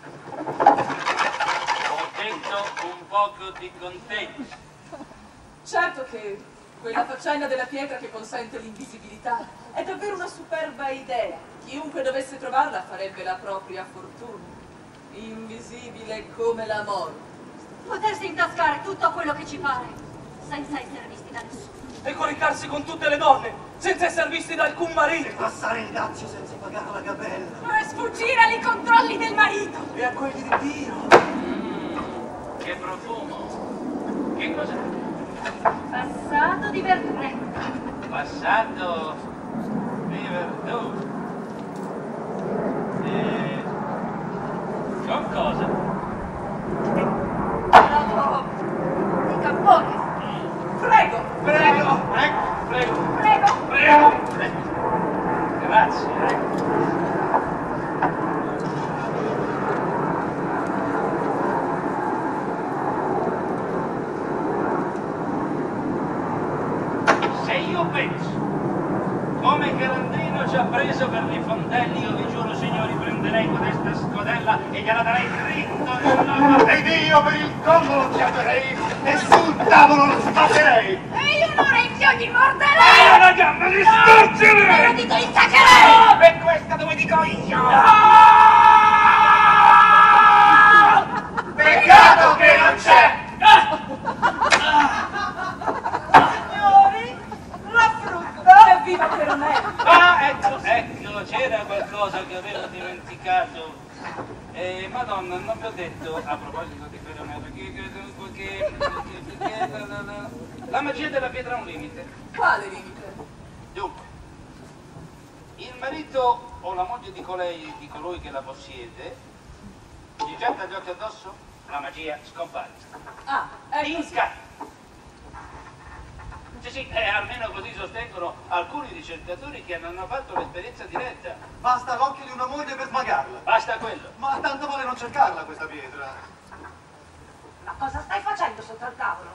ho detto un poco di contegno. Certo che quella faccenda della pietra che consente l'invisibilità è davvero una superba idea. Chiunque dovesse trovarla farebbe la propria fortuna. Invisibile come la morte. Potersi intascare tutto quello che ci pare, senza essere visti da nessuno. E coricarsi con tutte le donne, senza essere visti da alcun marito. Passare il dazio senza pagare la gabella. E sfuggire ai controlli del marito. E a quelli di Dio. Che profumo. Che cos'è? Passato di verdure. Passato di verdura. Con cosa? Di campone. Prego. Prego. io penso, come Calandrino ci ha preso per i fondelli, io vi giuro, signori, prenderei questa scodella e gliela darei dritto nella... Ed io per il collo lo chiamerei e sul tavolo lo sbatterei. E io un orecchio gli morderei! E una gamba gli storcerei! E lo dico gli staccherei! E questa dove dico io! Peccato che non c'è! Signori, la frutta! Evviva Peronello! Ah, ecco, c'era qualcosa che avevo dimenticato. Madonna, non vi ho detto, a proposito di Peronello, che la magia della pietra ha un limite. Quale limite? Dunque, il marito o la moglie di colui che la possiede, gli getta gli occhi addosso, la magia scompare. Ah, ecco In sì. scatto. Sì, almeno così sostengono alcuni ricercatori che hanno fatto l'esperienza diretta. Basta l'occhio di una moglie per smagarla. Basta quello. Ma tanto vale non cercarla questa pietra. Ma cosa stai facendo sotto al tavolo?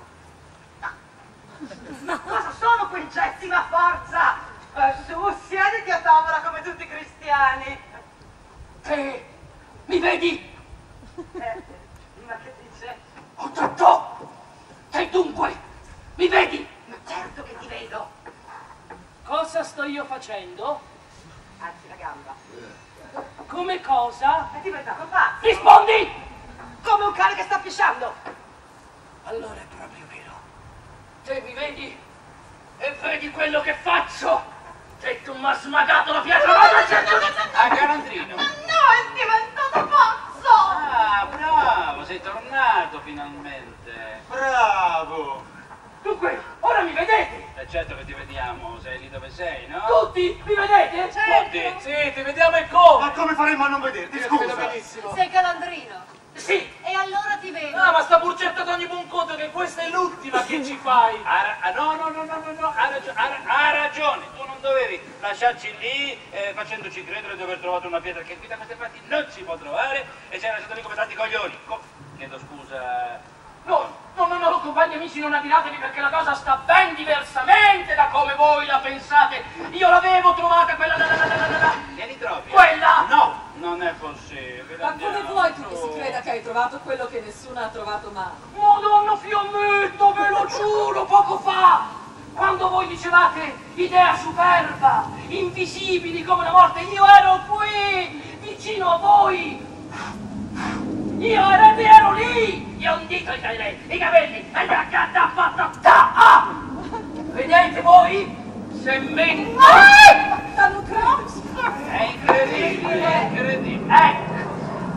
Ma cosa sono quei gesti? Ma forza! Su, siediti a tavola come tutti i cristiani. Te mi vedi? Ma che dice? Ho detto! Te dunque mi vedi? Ma certo che ti vedo. Cosa sto io facendo? Alzi la gamba. Come cosa? È diventato pazzo. Rispondi! Come un cane che sta pisciando. Allora è proprio vero. Te mi vedi? E vedi quello che faccio? Te tu mi hai smagato la pietra, A Calandrino. No, è diventato pazzo! Ah, bravo, sei tornato finalmente. Bravo! Dunque, ora mi vedete? È certo che ti vediamo, sei lì dove sei, no? Tutti mi vedete? Tutti. Sì, ti vediamo e come? Ma come faremmo a non vederti? Scusa! Sei Calandrino. Sì. E allora ti vedo. Ah, ma sta pur certo ad ogni buon conto che questa è l'ultima che ci fai. No, ha ragione, tu non dovevi lasciarci lì facendoci credere di aver trovato una pietra che qui da queste parti non si può trovare e sei lasciato lì come tanti coglioni. Chiedo scusa. No, compagni amici, non addiratevi perché la cosa sta ben diversamente da come voi la pensate. Io l'avevo trovata quella Che li trovi? Quella! No, non è possibile. Ma come andiamo vuoi tu che su. si creda che hai trovato quello che nessuno ha trovato mai? Madonna fiammetta, ve lo giuro, poco fa, quando voi dicevate idea superba, invisibili come la morte, io ero qui, vicino a voi. Io ero lì, gli ho un dito i capelli, e la catapata. Vedete voi? Se mento. Stanno credersi. È incredibile, è incredibile. Ecco,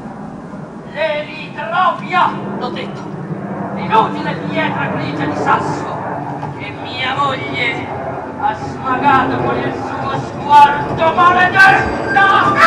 l'elitropia, l'ho detto, l'inutile pietra grigia di sasso che mia moglie ha smagato con il suo sguardo maledetto.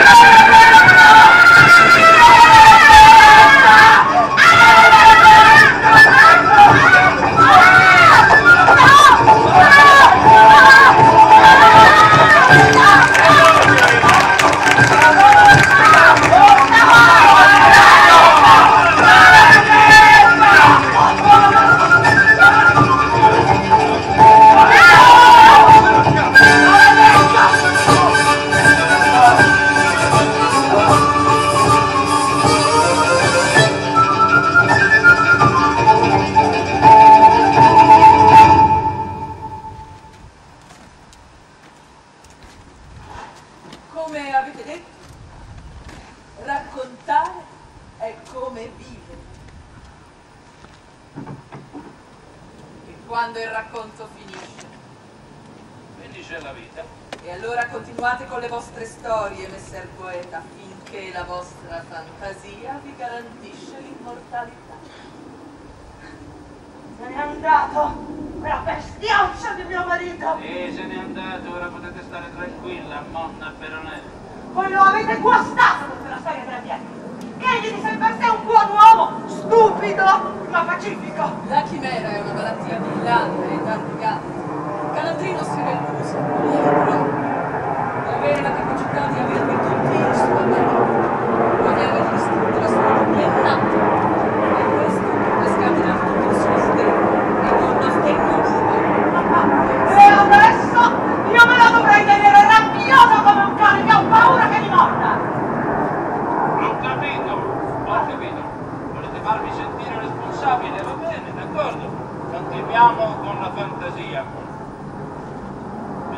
Come avete detto, raccontare è come vivere. E quando il racconto Finisce la vita. e allora continuate con le vostre storie, messer poeta, finché la vostra fantasia vi garantisce l'immortalità. Se n'è andato! Quella bestiaccia di mio marito! Sì, se n'è andato, ora potete stare tranquilla, monna Peronello. Voi lo avete guastato tutta la storia della pietra! Che egli di sé per sé è un buon uomo, stupido, ma pacifico! La chimera è una malattia villante ed arrogante. Calandrino si era illuso, io proprio, di avere la capacità di avervi tutti il suo marito. Poi di aver distrutto la sua innata. E questo ha scatenato tutto il suo istinto. E non lo stemmo. E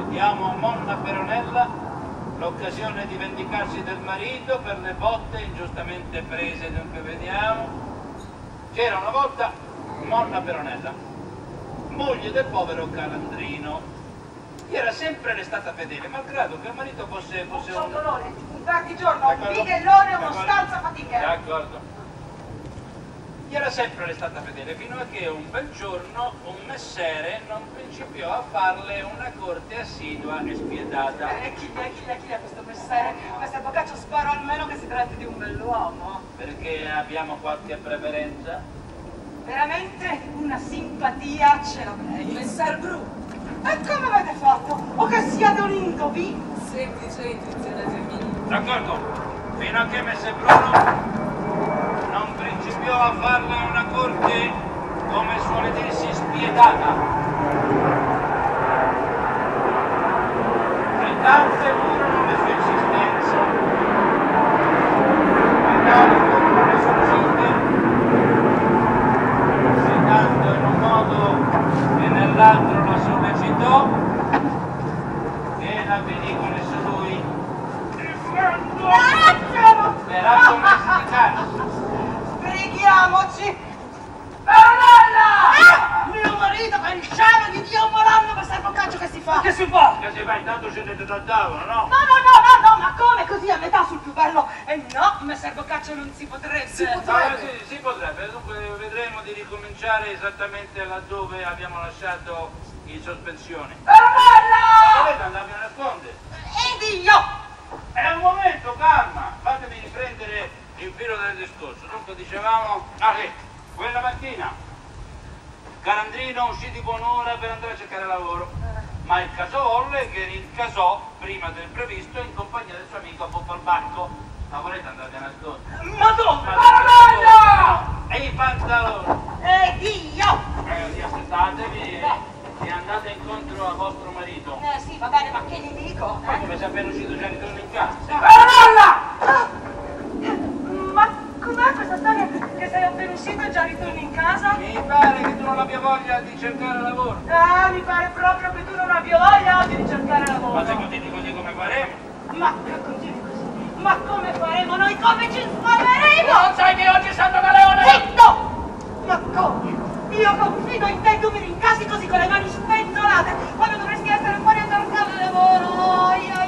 diamo a Monna Peronella l'occasione di vendicarsi del marito per le botte ingiustamente prese. Dunque vediamo. C'era una volta Monna Peronella, moglie del povero Calandrino. Gli era sempre restata fedele, malgrado che il marito fosse un dolore, infatti giorno, un bighellone, uno stanza fatica. D'accordo. Gli era sempre restata fedele, fino a che un bel giorno un messere non principiò a farle una corte assidua e spietata. Chi è questo messere? Questo avvocato sparo almeno che si tratti di un bell'uomo. Perché abbiamo qualche preferenza? Veramente una simpatia ce l'avrei. Messer Bru. E come avete fatto? O che siate un indovi? Semplice intuizione femminile. D'accordo, fino a che Messer Bruno non principiò a farle una corte, come suole dirsi, spietata. E tante furono le sue insistenze, e tali furono le sue uscite, se tanto in un modo e nell'altro la sollecitò, che la venì con esso lui, sperando mesticarsi. Preghiamoci! Peronella! Mio marito, per il cielo di Dio, volando per sta boccaccio che si fa! Che si fa? Che si fa? Intanto scendete dal tavolo, no? No, ma come così a metà sul più bello? E no, messer boccaccio non si potrebbe! Si potrebbe, dunque vedremo di ricominciare esattamente laddove abbiamo lasciato in sospensione. Peronella! Dovete andarmi a nascondere. Ed io! È un momento, calma, fatemi riprendere il filo del discorso. Dunque dicevamo, quella mattina Calandrino uscì di buon'ora per andare a cercare lavoro, ma il caso volle che rincasò prima del previsto in compagnia del suo amico a Poppalbacco. Ma volete andare a nascondere? Ma dove? Peronella! E i pantaloni? Ed io! Aspettatevi e andate incontro a vostro marito. Sì, va bene, ma che gli dico? Ma come se appena uscito già ritorno in casa? Peronella! Ma com'è questa storia che sei appena uscito e già ritorni in casa? Mi pare che tu non abbia voglia di cercare lavoro. Mi pare proprio che tu non abbia voglia oggi di cercare lavoro. Ma se continui così come faremo? Ma che continui così? Ma come faremo? Noi come ci sfameremo? Non sai che oggi è Santo Galeone? Zitto! Ma come? Io confido in te, tu mi rincassi così con le mani spenzolate quando dovresti essere fuori a cercare lavoro.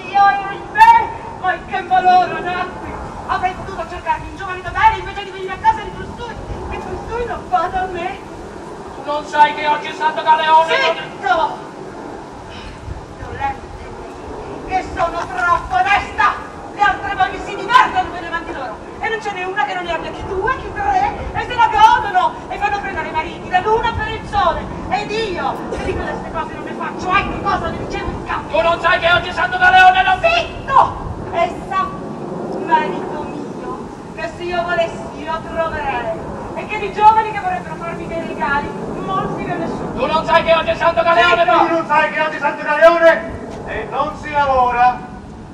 Ma che valore nacqui! Avrei potuto cercarmi un giovane da bene invece di venire a casa di costui, e costui non fa da me. Tu non sai che oggi è Santo Galeone? Zitto! Violente, che sono troppo desta! Le altre mogli si divertono per davanti loro, e non ce n'è una che non ne abbia chi due, chi tre, e se la godono, e fanno prendere i mariti la luna per il sole. Ed io, se dico queste cose non le faccio, che cosa ne dicevo in capo? Tu non sai che oggi è Santo Galeone? Non... Zitto! E sa, marito mio, che se io volessi lo troverei, e che di giovani che vorrebbero farmi dei regali, molti ne nessuno. Tu non sai che oggi è Santo Galeone? Tu non sai che oggi è Santo Galeone e non si lavora?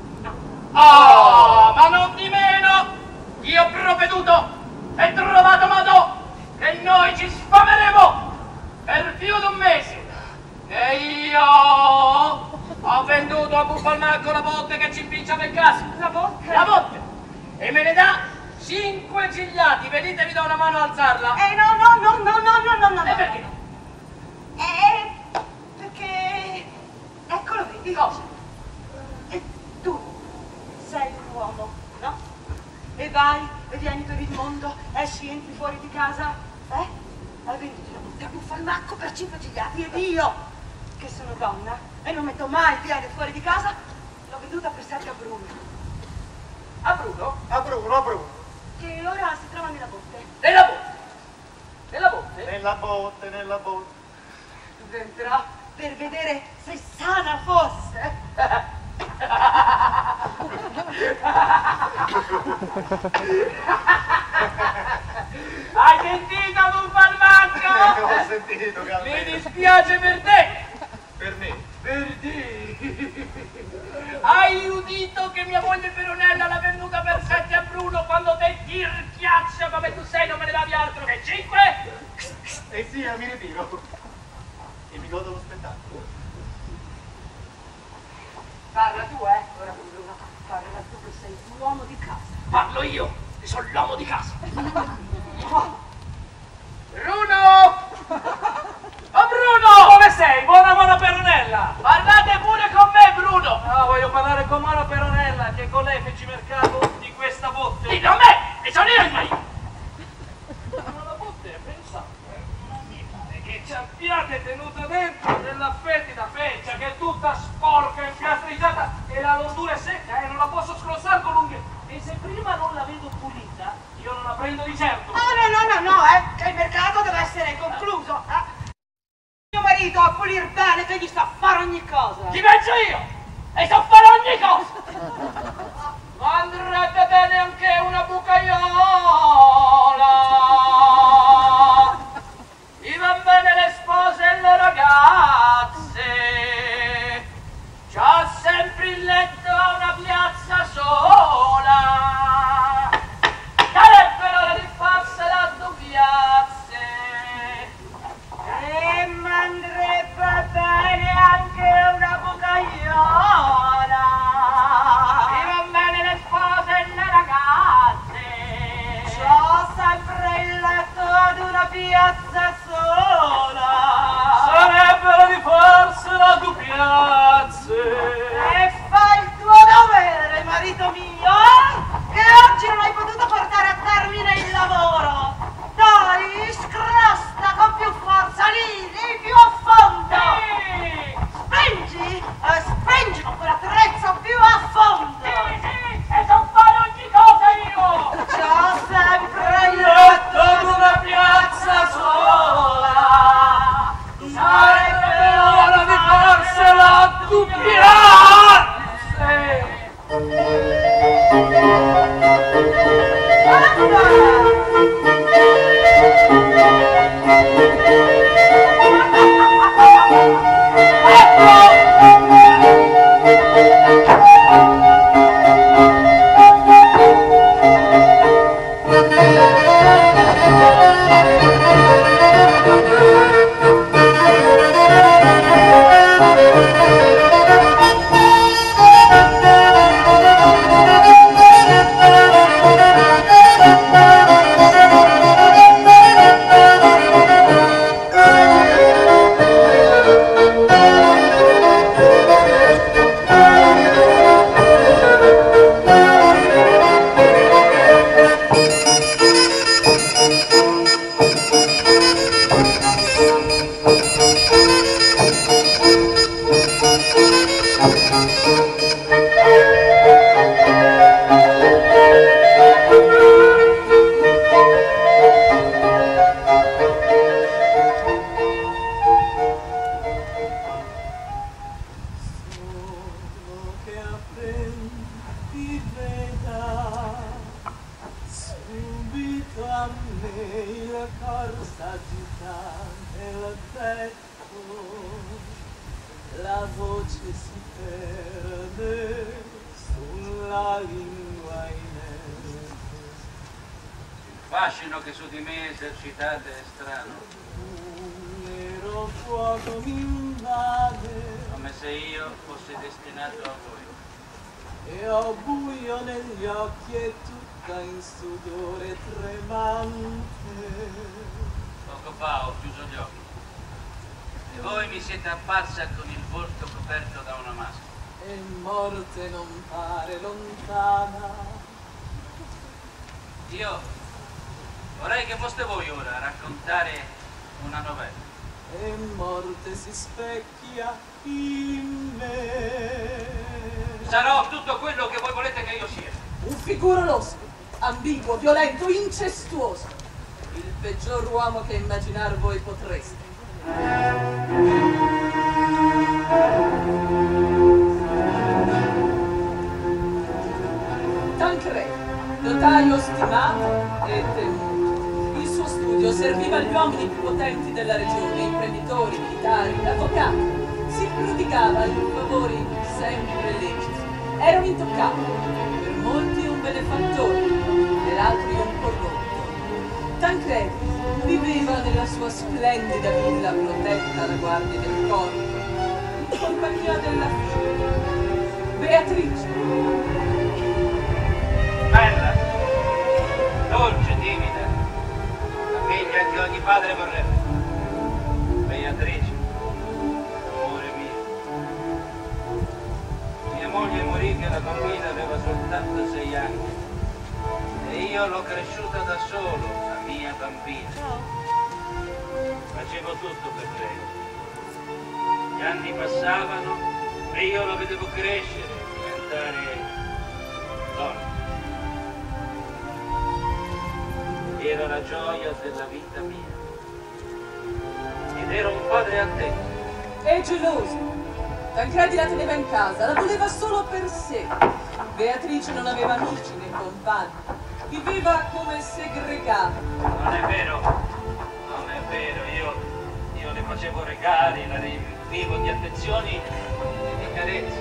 Ma non di meno, io ho provveduto e trovato modo che noi ci sfameremo per più di un mese. E io ho venduto a Buffalmacco la botte che ci impiccia per casa. La botte? La botte! E me ne dà 5 gigliati, vedete, vi do una mano a alzarla. No. E perché no? Perché... Eccolo, vedi? Cosa? E tu sei un uomo, no? E vai, e vieni per il mondo, esci, entri fuori di casa, Hai venduto la botte a Buffalmacco per 5 gigliati, ed io, che sono donna, e non metto mai piede fuori di casa, l'ho venduta per 7 a Bruno. A Bruno? A Bruno. Che ora si trova nella botte. Nella botte? Nella botte? Nella botte. Entrerò per vedere se sana fosse. Hai sentito, Buffalmacco? Ho sentito, Mi Galvero. dispiace per te. Per me. Per te. Hai udito che mia moglie Peronella l'ha venduta per 7 a Bruno quando te tirchiaccia come tu sei non me ne davi altro che 5? Sì, mi ritiro. E mi godo lo spettacolo. sei l'uomo di casa. Parlo io, che sono l'uomo di casa. Bruno! Oh Bruno! Come sei? Buona Mona Peronella! Parlate pure con me, Bruno! No, voglio parlare con Mona Peronella, che con lei feci mercato di questa botte. Dillo a me! E sono io il marito! Ma la botte, pensate, non mi pare che ci abbiate tenuto dentro della fetida feccia che è tutta sporca, impiastriciata e la rondura è secca e non la posso scrossare con l'unghia. E se prima non la vedo pulita, io non la prendo di certo. No, che il mercato deve essere concluso. Mio marito a pulir bene che gli sa fare ogni cosa. Ti penso io! E so fare ogni cosa! Ma andrebbe bene anche una bucaiola! Gli van bene le spose e le ragazze! C'ha sempre il letto a una piazza sola! Sarebbe l'ora di farsela a due piazze! E m'andrebbe bene anche una bucaiola. Gli van bene le spose e le ragazze! C'ho sempre il letto ad una piazza sola. Sarebbero di farsela a due piazze! E fai il tuo dovere, marito mio, che oggi non hai potuto portare a termine il lavoro. Dai, scrosta con più forza, lì più a fondo. Spingi, spingi con quell'attrezzo più a fondo. Sì, e so fare ogni cosa io! C'ho sempre il Letto ad letto una piazza sola! Sarebbe l'ora di farsela a due piazze! La voce si perde sulla lingua inerte. Il fascino che su di me esercitate è strano, Un nero fuoco mi invade come se io fossi destinato a voi. e ho buio negli occhi e tutta in sudore tremante. Poco fa ho chiuso gli occhi e voi mi siete apparsa con il volto coperto da una maschera. E morte non pare lontana. Io vorrei che foste voi ora a raccontare una novella. E morte si specchia in me. Sarò tutto quello che voi volete che io sia. Un figuro losco, ambiguo, violento, incestuoso. Il peggior uomo che immaginar voi potreste. Tancredi, notaio stimato e temuto. Il suo studio serviva agli uomini più potenti della regione, imprenditori, militari, avvocati. Si prodigava in favori sempre leciti. Era un intoccabile, per molti un benefattore, per altri un corrotto. Tancredi viveva nella sua splendida villa protetta alla guardia del corpo, in compagnia della figlia, Beatrice. bella, dolce, timida, la figlia che ogni padre vorrebbe. Beatrice, amore mio. Mia moglie morì che la bambina aveva soltanto 6 anni e io l'ho cresciuta da solo, la mia bambina. Facevo tutto per lei. Gli anni passavano e io la vedevo crescere, diventare donna. Era la gioia della vita mia. Ed era un padre attento. È geloso. Tancredi la teneva in casa, la voleva solo per sé. Beatrice non aveva amici né compagni. Viveva come segregata. Non è vero, non è vero. Io le facevo regali, la riempivo di attenzioni e di carezze.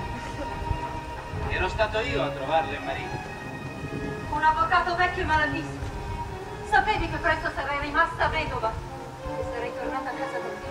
Ero stato io a trovarle marito. Un avvocato vecchio e malatissimo. Sapevi che presto sarei rimasta vedova e sarei tornata a casa con te.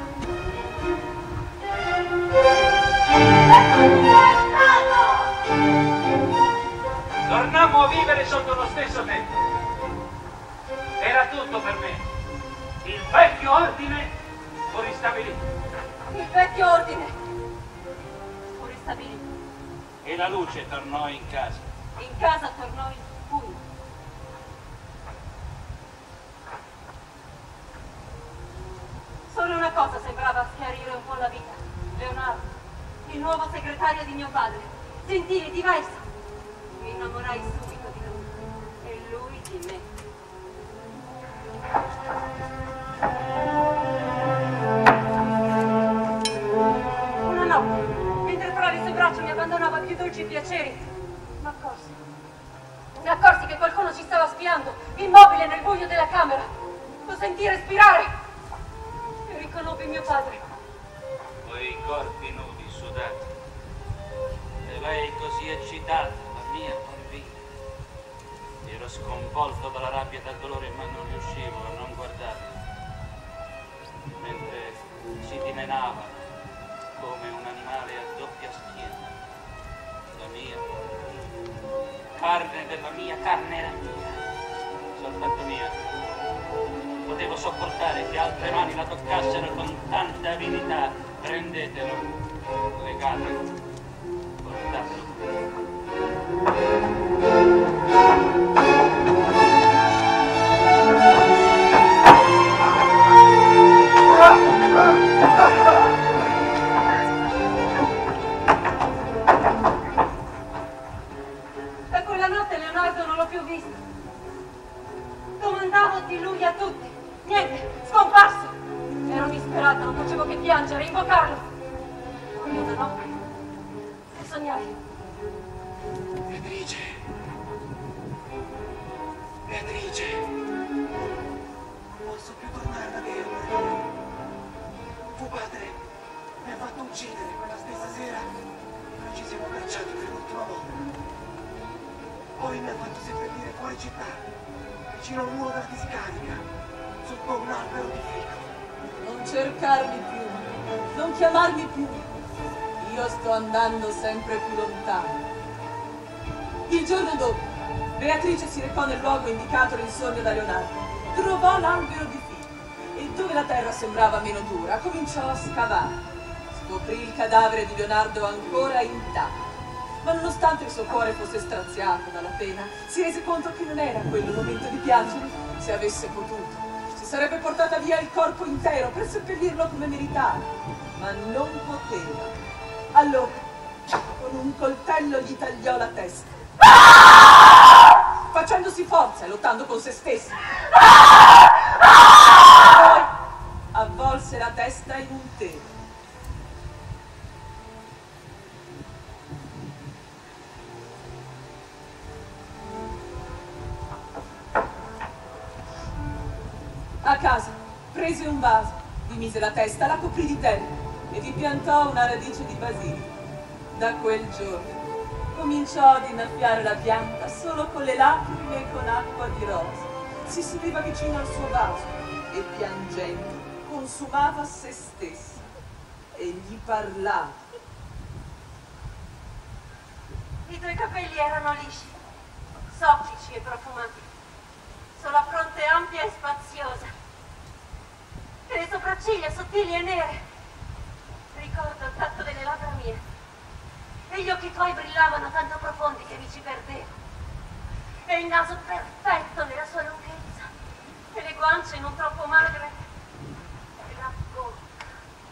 Tornammo a vivere sotto lo stesso tetto. Era tutto per me. Il vecchio ordine fu ristabilito. Il vecchio ordine fu ristabilito. E la luce tornò in casa. In casa tornò il buio. Solo una cosa sembrava schiarire un po' la vita. Leonardo, il nuovo segretario di mio padre. Gentile, diverso. Mi innamorai subito di lui. E lui di me. Una notte, mentre tra le sue braccia mi abbandonava più dolci piaceri, mi accorsi che qualcuno ci stava spiando, immobile nel buio della camera. Lo sentii respirare e riconobbi mio padre. Quei corpi nudi, sudati. E lei così eccitata, la mia bambina. Ero sconvolto dalla rabbia e dal dolore, ma non riuscivo a non guardarla. Mentre si dimenava come un animale a doppia schiena. La mia carne della mia carne era mia, soltanto mia. Potevo sopportare che altre mani la toccassero con tanta avidità. Prendetelo, legatelo, portatelo. Da quella notte Leonardo non l'ho più visto. Domandavo di lui a tutti. Niente, scomparso. Ero disperata, non facevo che piangere, invocarlo. Poi una notte e sognai. Beatrice. Beatrice. Non posso più tornare da vederla. Tuo padre mi ha fatto uccidere quella stessa sera. Noi ci siamo abbracciati per l'ultima volta. Poi mi ha fatto seppellire fuori città, vicino al muro della discarica, sotto un albero di fico. Non cercarmi più, non chiamarmi più. Io sto andando sempre più lontano. Il giorno dopo, Beatrice si recò nel luogo indicato nel sogno da Leonardo. Trovò l'albero di fico e dove la terra sembrava meno dura, cominciò a scavare. Scoprì il cadavere di Leonardo ancora intatto. Ma nonostante il suo cuore fosse straziato dalla pena, si rese conto che non era quello il momento di piangere. Se avesse potuto, si sarebbe portata via il corpo intero per seppellirlo come meritava, ma non poteva. Allora, con un coltello gli tagliò la testa, facendosi forza e lottando con se stesso. Poi avvolse la testa in un telo. A casa, prese un vaso, vi mise la testa, la coprì di terra e vi piantò una radice di basilico. Da quel giorno cominciò ad innaffiare la pianta solo con le lacrime e con acqua di rosa. Si sedeva vicino al suo vaso e piangendo consumava se stessa e gli parlava. I tuoi capelli erano lisci, soffici e profumati, sulla fronte ampia e spaziosa, e le sopracciglia sottili e nere. Ricordo il tatto delle labbra mie, e gli occhi tuoi brillavano tanto profondi che mi ci perdevo, e il naso perfetto nella sua lunghezza, e le guance non troppo magre, e la bocca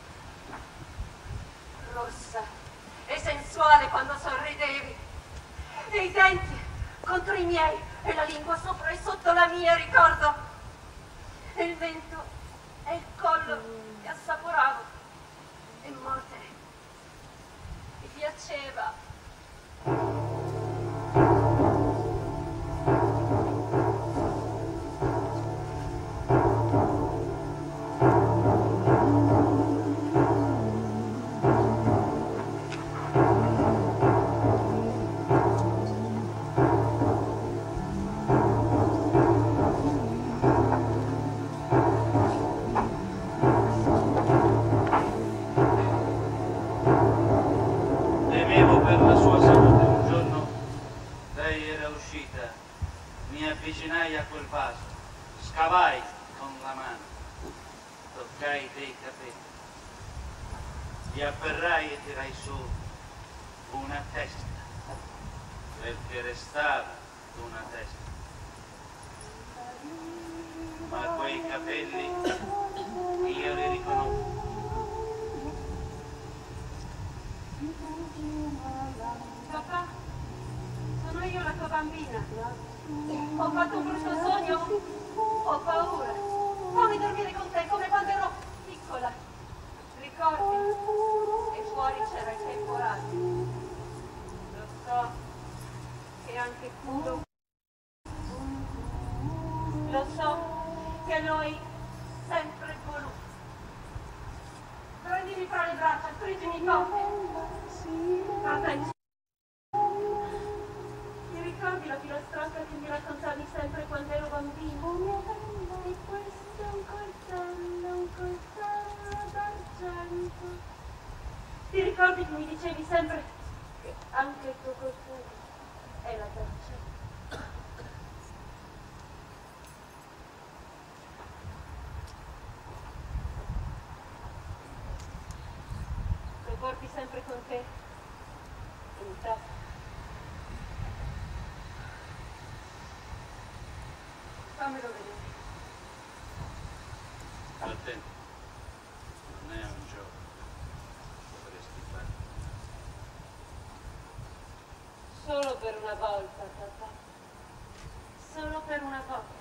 rossa e sensuale quando sorridevi, e i denti contro i miei, e la lingua sopra e sotto la mia, ricordo, e il mento e il collo che assaporavo, e mordere mi piaceva. Temevo per la sua salute. Un giorno lei era uscita, mi avvicinai a quel vaso, scavai con la mano, toccai dei capelli, li afferrai e tirai su una testa, perché restava una testa. Ma quei capelli io li riconosco. Papà, sono io la tua bambina. Ho fatto un brutto sogno, ho paura. Fammi dormire con te come quando ero piccola. Ricordi? E fuori c'era il temporale. Lo so che anche tu lo so che noi sempre voluto. Prendimi fra le braccia, stringimi forte. Attenzione. Ti ricordi la filastrocca che mi raccontavi sempre quando ero bambino? E questo è un coltello d'argento. Ti ricordi che mi dicevi sempre che anche il tuo coltello è la d'argento? Lo porti sempre con te? In tasca? Fammelo vedere. Attento, non è un gioco, dovresti farlo. Solo per una volta, papà. Solo per una volta.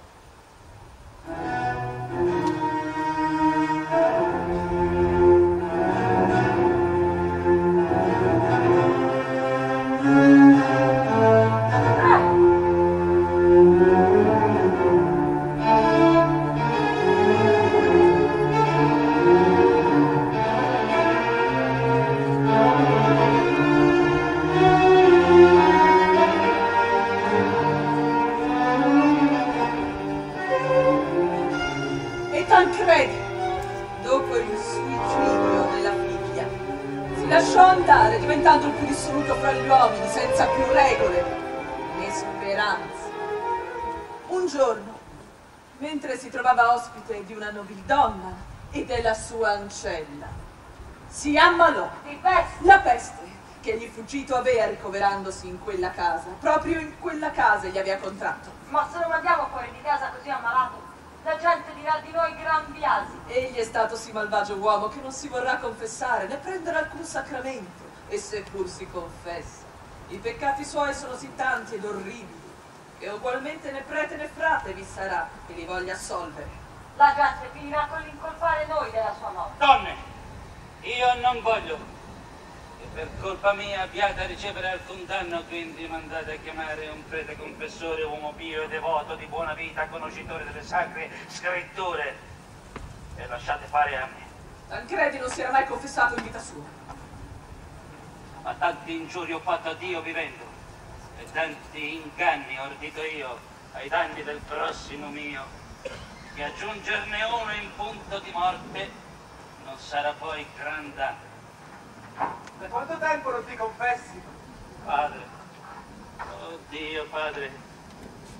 E Tancredi, dopo il suicidio della figlia, si lasciò andare diventando il più dissoluto fra gli uomini, senza più regole né speranze. Un giorno, mentre si trovava ospite di una nobildonna e della sua ancella, si ammalò. Di peste. La peste che gli fuggito aveva ricoverandosi in quella casa, proprio in quella casa gli aveva contratto. Ma se lo mandiamo fuori di casa così ammalato, la gente dirà di noi gran biasi. Egli è stato sì malvagio uomo che non si vorrà confessare né prendere alcun sacramento, e seppur si confessa, i peccati suoi sono sì tanti ed orribili che ugualmente né prete né frate vi sarà che li voglia assolvere. La gente finirà con l'incolpare noi della sua morte. Donne, io non voglio che per colpa mia abbiate a ricevere alcun danno, quindi mandate a chiamare un prete confessore, uomo pio e devoto di buona vita, conoscitore delle sacre scritture, e lasciate fare a me. Tancredi non si era mai confessato in vita sua. Ma tanti ingiuri ho fatto a Dio vivendo, e tanti inganni ho ordito io ai danni del prossimo mio, che aggiungerne uno in punto di morte non sarà poi gran danno. Da quanto tempo non ti confessi? Padre, oh Dio, Padre,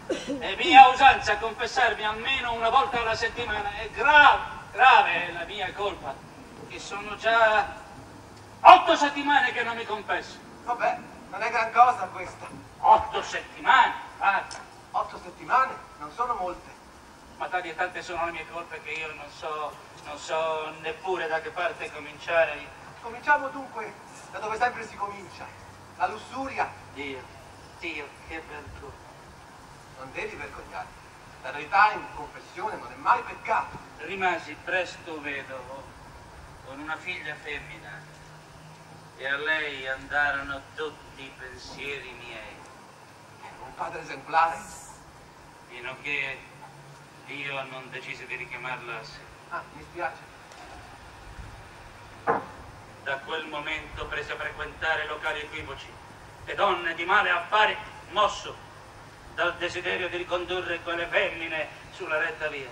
È mia usanza confessarmi almeno una volta alla settimana. È grave è la mia colpa, che sono già 8 settimane che non mi confesso. Vabbè, non è gran cosa questa. 8 settimane? Ah, 8 settimane? Non sono molte. ma tali e tante sono le mie colpe che io non so neppure da che parte cominciare. Cominciamo dunque da dove sempre si comincia. La lussuria. Dio, che vergogna. Non devi vergognarti. La verità in confessione non è mai peccato. Rimasi presto vedovo con una figlia femmina e a lei andarono tutti i pensieri miei. Un padre esemplare. Fino che io non decisi di richiamarla a sé. Ah, mi spiace. Da quel momento prese a frequentare locali equivoci e donne di male affari, mosso dal desiderio di ricondurre quelle femmine sulla retta via.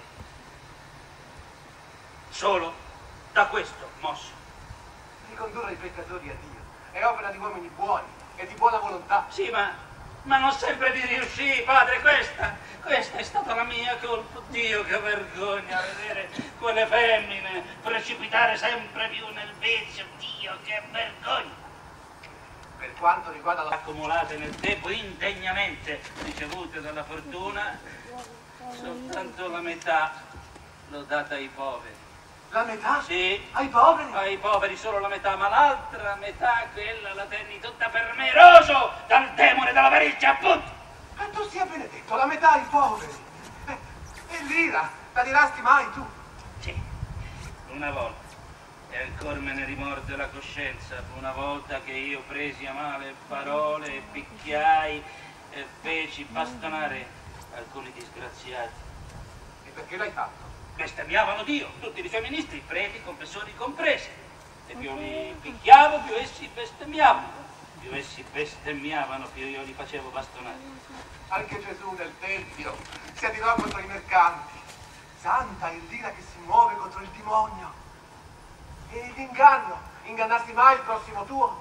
Solo da questo mosso. Ricondurre i peccatori a Dio è opera di uomini buoni e di buona volontà. Sì, ma non sempre vi riuscì, padre, questa è stata la mia colpa. Dio, che vergogna vedere quelle femmine precipitare sempre più nel vizio. Dio, che vergogna. Per quanto riguarda la... Accumulate nel tempo indegnamente ricevute dalla fortuna, soltanto la metà l'ho data ai poveri. La metà? Sì. Ai poveri? Ai poveri solo la metà, ma l'altra metà, quella la tenni tutta per me, roso dal demone della varizia, appunto. Ma tu sia benedetto, la metà ai poveri. E l'ira, la dirasti mai tu? Sì, una volta. E ancora me ne rimorde la coscienza, una volta che io presi a male parole e picchiai e feci bastonare alcuni disgraziati. E perché l'hai fatto? Bestemmiavano Dio, tutti i femministi, preti, confessori compresi. E più li picchiavo, più essi bestemmiavano. Più essi bestemmiavano, più io li facevo bastonare. Anche Gesù nel Tempio si adirò contro i mercanti. Santa è l'ira che si muove contro il demonio. E l'inganno, ingannasti mai il prossimo tuo?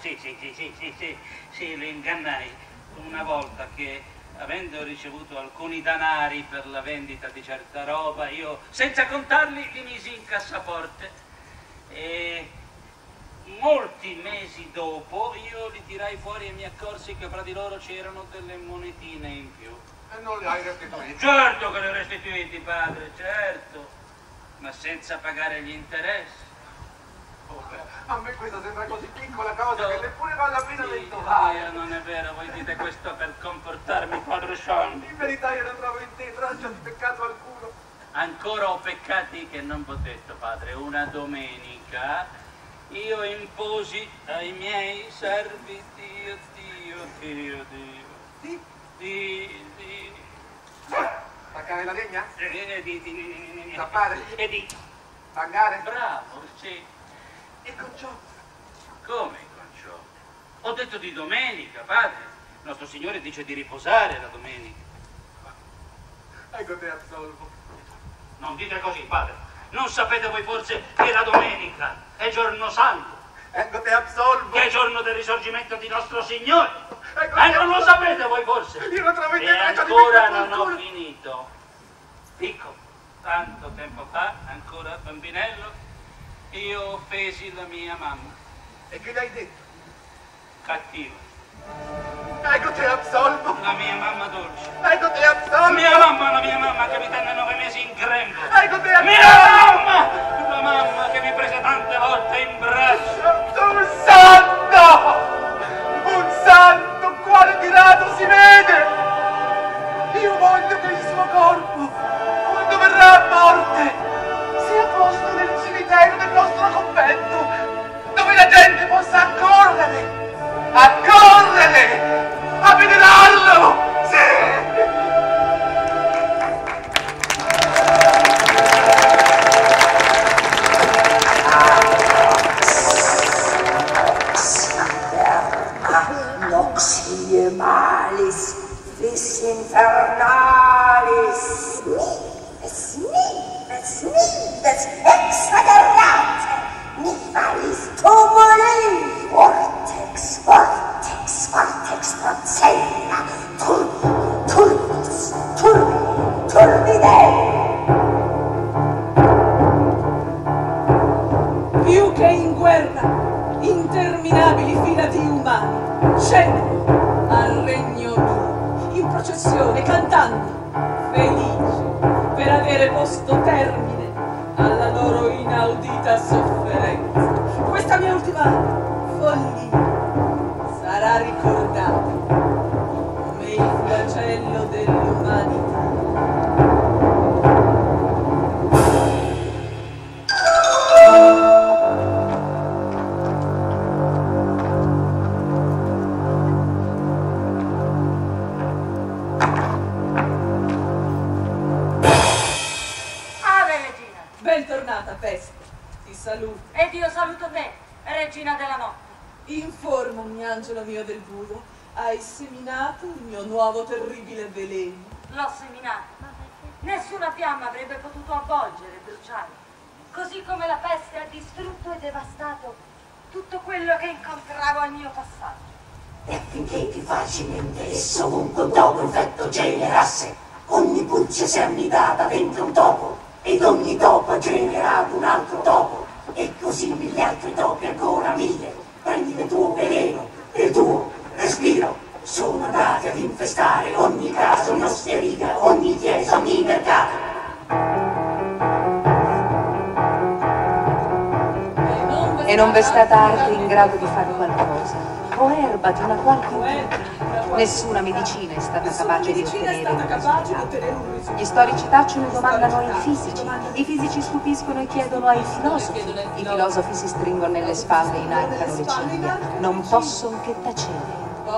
Sì, lo ingannai una volta che, avendo ricevuto alcuni danari per la vendita di certa roba, io, senza contarli, li misi in cassaforte e molti mesi dopo io li tirai fuori e mi accorsi che fra di loro c'erano delle monetine in più. E non li hai restituiti? Certo che li ho restituiti, padre, certo, ma senza pagare gli interessi. Oh, a me questa sembra così piccola cosa che neppure vale la pena del Non è vero, voi dite questo per comportarmi, padre Santo. In verità io non trovo in te traccia di peccato alcuno. Ancora ho peccati che non v'ho detto, padre. Una domenica io imposi ai miei servi Dio. Staccare la legna? Di Tappare? E di Pagare? bravo, sì. E con ciò? Come con ciò? Ho detto di domenica, padre. Nostro Signore dice di riposare la domenica. Ecco te absolvo. Non dite così, padre. Non sapete voi forse che la domenica è giorno santo? Ecco te absolvo. Che è giorno del risorgimento di nostro Signore? Ecco Non lo sapete voi forse? Io non trovo in te E traccia di ancora peccato non ho alcuno. finito. Dico, tanto tempo fa, ancora bambinello, io offesi la mia mamma. E che gli hai detto? Cattiva. Ecco te absolvo. La mia mamma dolce. Ecco te La absolvo. mia mamma che mi tenne 9 mesi in grembo. Ecco te absolvo. Mia mamma! La mamma che mi prese tante volte in braccio. Un santo! Un santo! Quale tirato si vede! Io voglio che il suo corpo, quando verrà a morte, sia posto nel cimitero del nostro convento, dove la gente possa accorrere a venerarlo! Noxie malis, vis infernalis, nives, exagerate, nivalis tumuli, vortex, procella, turbus, interminabili fila di umani scendono al regno mio, in processione, cantando, felici per avere posto termine alla loro inaudita sofferenza. Questa mia ultima follia sarà ricordata come il flagello dell'umanità. Bentornata, Peste. Ti saluto. Ed io saluto te, regina della notte. Informami, angelo mio del buio, hai seminato il mio nuovo terribile veleno. L'ho seminato. Nessuna fiamma avrebbe potuto avvolgere e bruciare. Così come la peste ha distrutto e devastato tutto quello che incontravo al mio passaggio. E affinché più facilmente esso ovunque un topo infetto generasse, ogni pulce si è annidata dentro un topo, ed ogni topo ha generato un altro topo, e così mille altri topi, ancora mille. Prendi il tuo veleno, il tuo respiro, sono andati ad infestare ogni casa, ogni osteria, ogni chiesa, ogni mercato. E non v'è stata arte in grado di fare qualcosa, o erba di una qualche utilità. Nessuna medicina è stata capace di ottenere un risultato. Gli storici tacciono e domandano ai fisici, i fisici stupiscono e chiedono ai filosofi, i filosofi si stringono nelle spalle e inarcano le ciglia, non possono che tacere.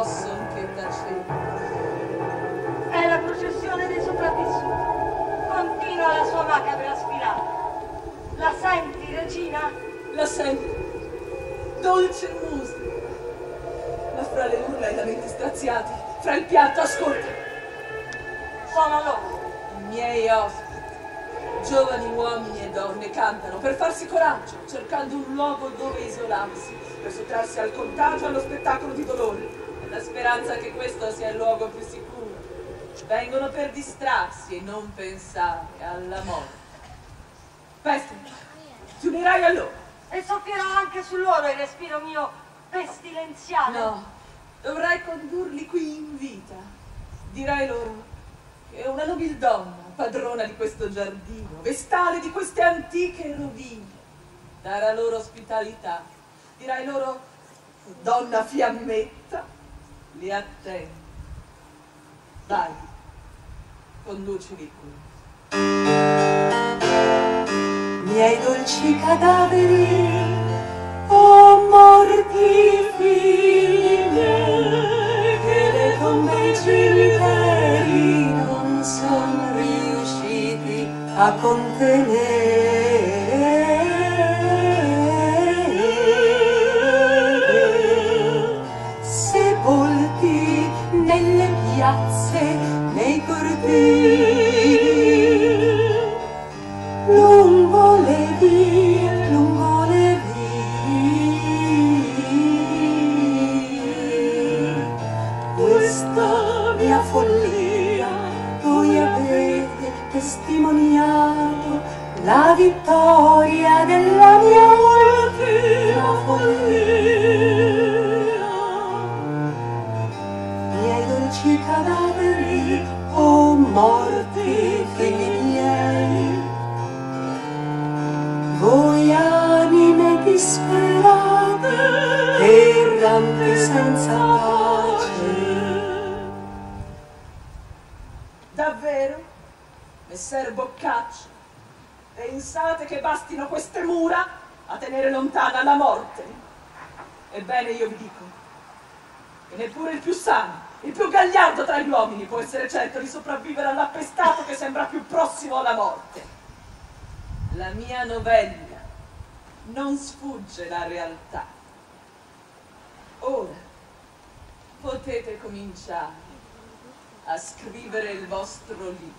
È la processione dei sopravvissuti. Continua la sua macabra sfilata. La senti, regina? La sento. Dolce musica. Ma fra le urla e i lamenti straziati, fra il pianto, ascolta. Sono loro. I miei ospiti. Giovani uomini e donne cantano per farsi coraggio, cercando un luogo dove isolarsi, per sottrarsi al contagio e allo spettacolo di dolore, nella speranza che questo sia il luogo più sicuro. Vengono per distrarsi e non pensare alla morte. Peste, ti unirai a loro. E soffierò anche su loro il respiro mio pestilenziale. No, dovrai condurli qui in vita. Dirai loro che una nobildonna, padrona di questo giardino, vestale di queste antiche rovine, darà loro ospitalità. Dirai loro, donna fiammetta, li attendo. Vai, conducili qui. Miei dolci cadaveri, oh morti figli miei, che le tombe e i cimiteri non son riusciti a contenere, sepolti nelle piazze, nei cortili, lungo le vie, lungo le vie. Questa mia follia, voi avete testimoniato la vittoria della mia ultima follia. Miei dolci cadaveri, oh morti figli miei, voi anime disperate, erranti senza pace. Davvero, messer Boccaccio, pensate che bastino queste mura a tenere lontana la morte? Ebbene, io vi dico che neppure il più sano, il più gagliardo tra gli uomini può essere certo di sopravvivere all'appestato che sembra più prossimo alla morte. La mia novella non sfugge la realtà. Ora potete cominciare a scrivere il vostro libro.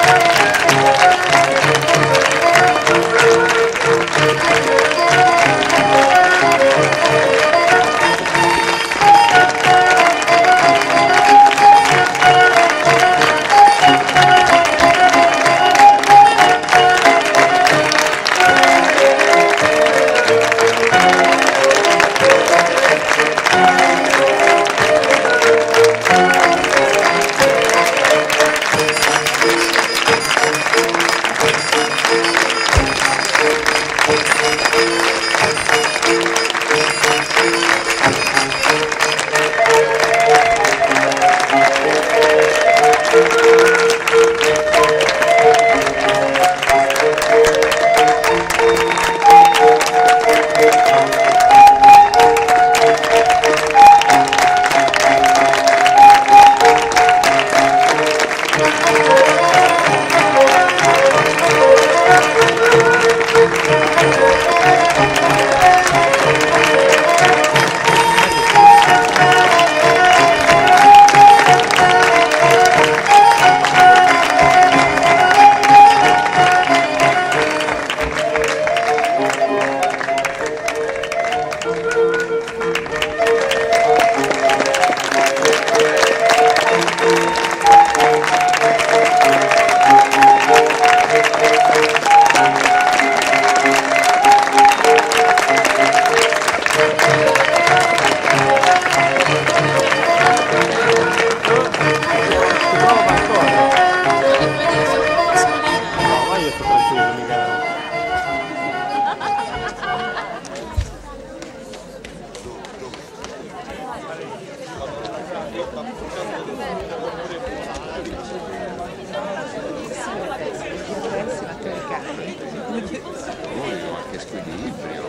Qualche squilibrio,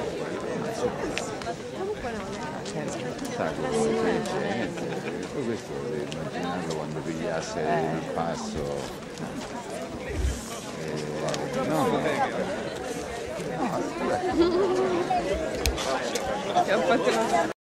poi questo devi immaginarlo quando pigliasse il passo. No.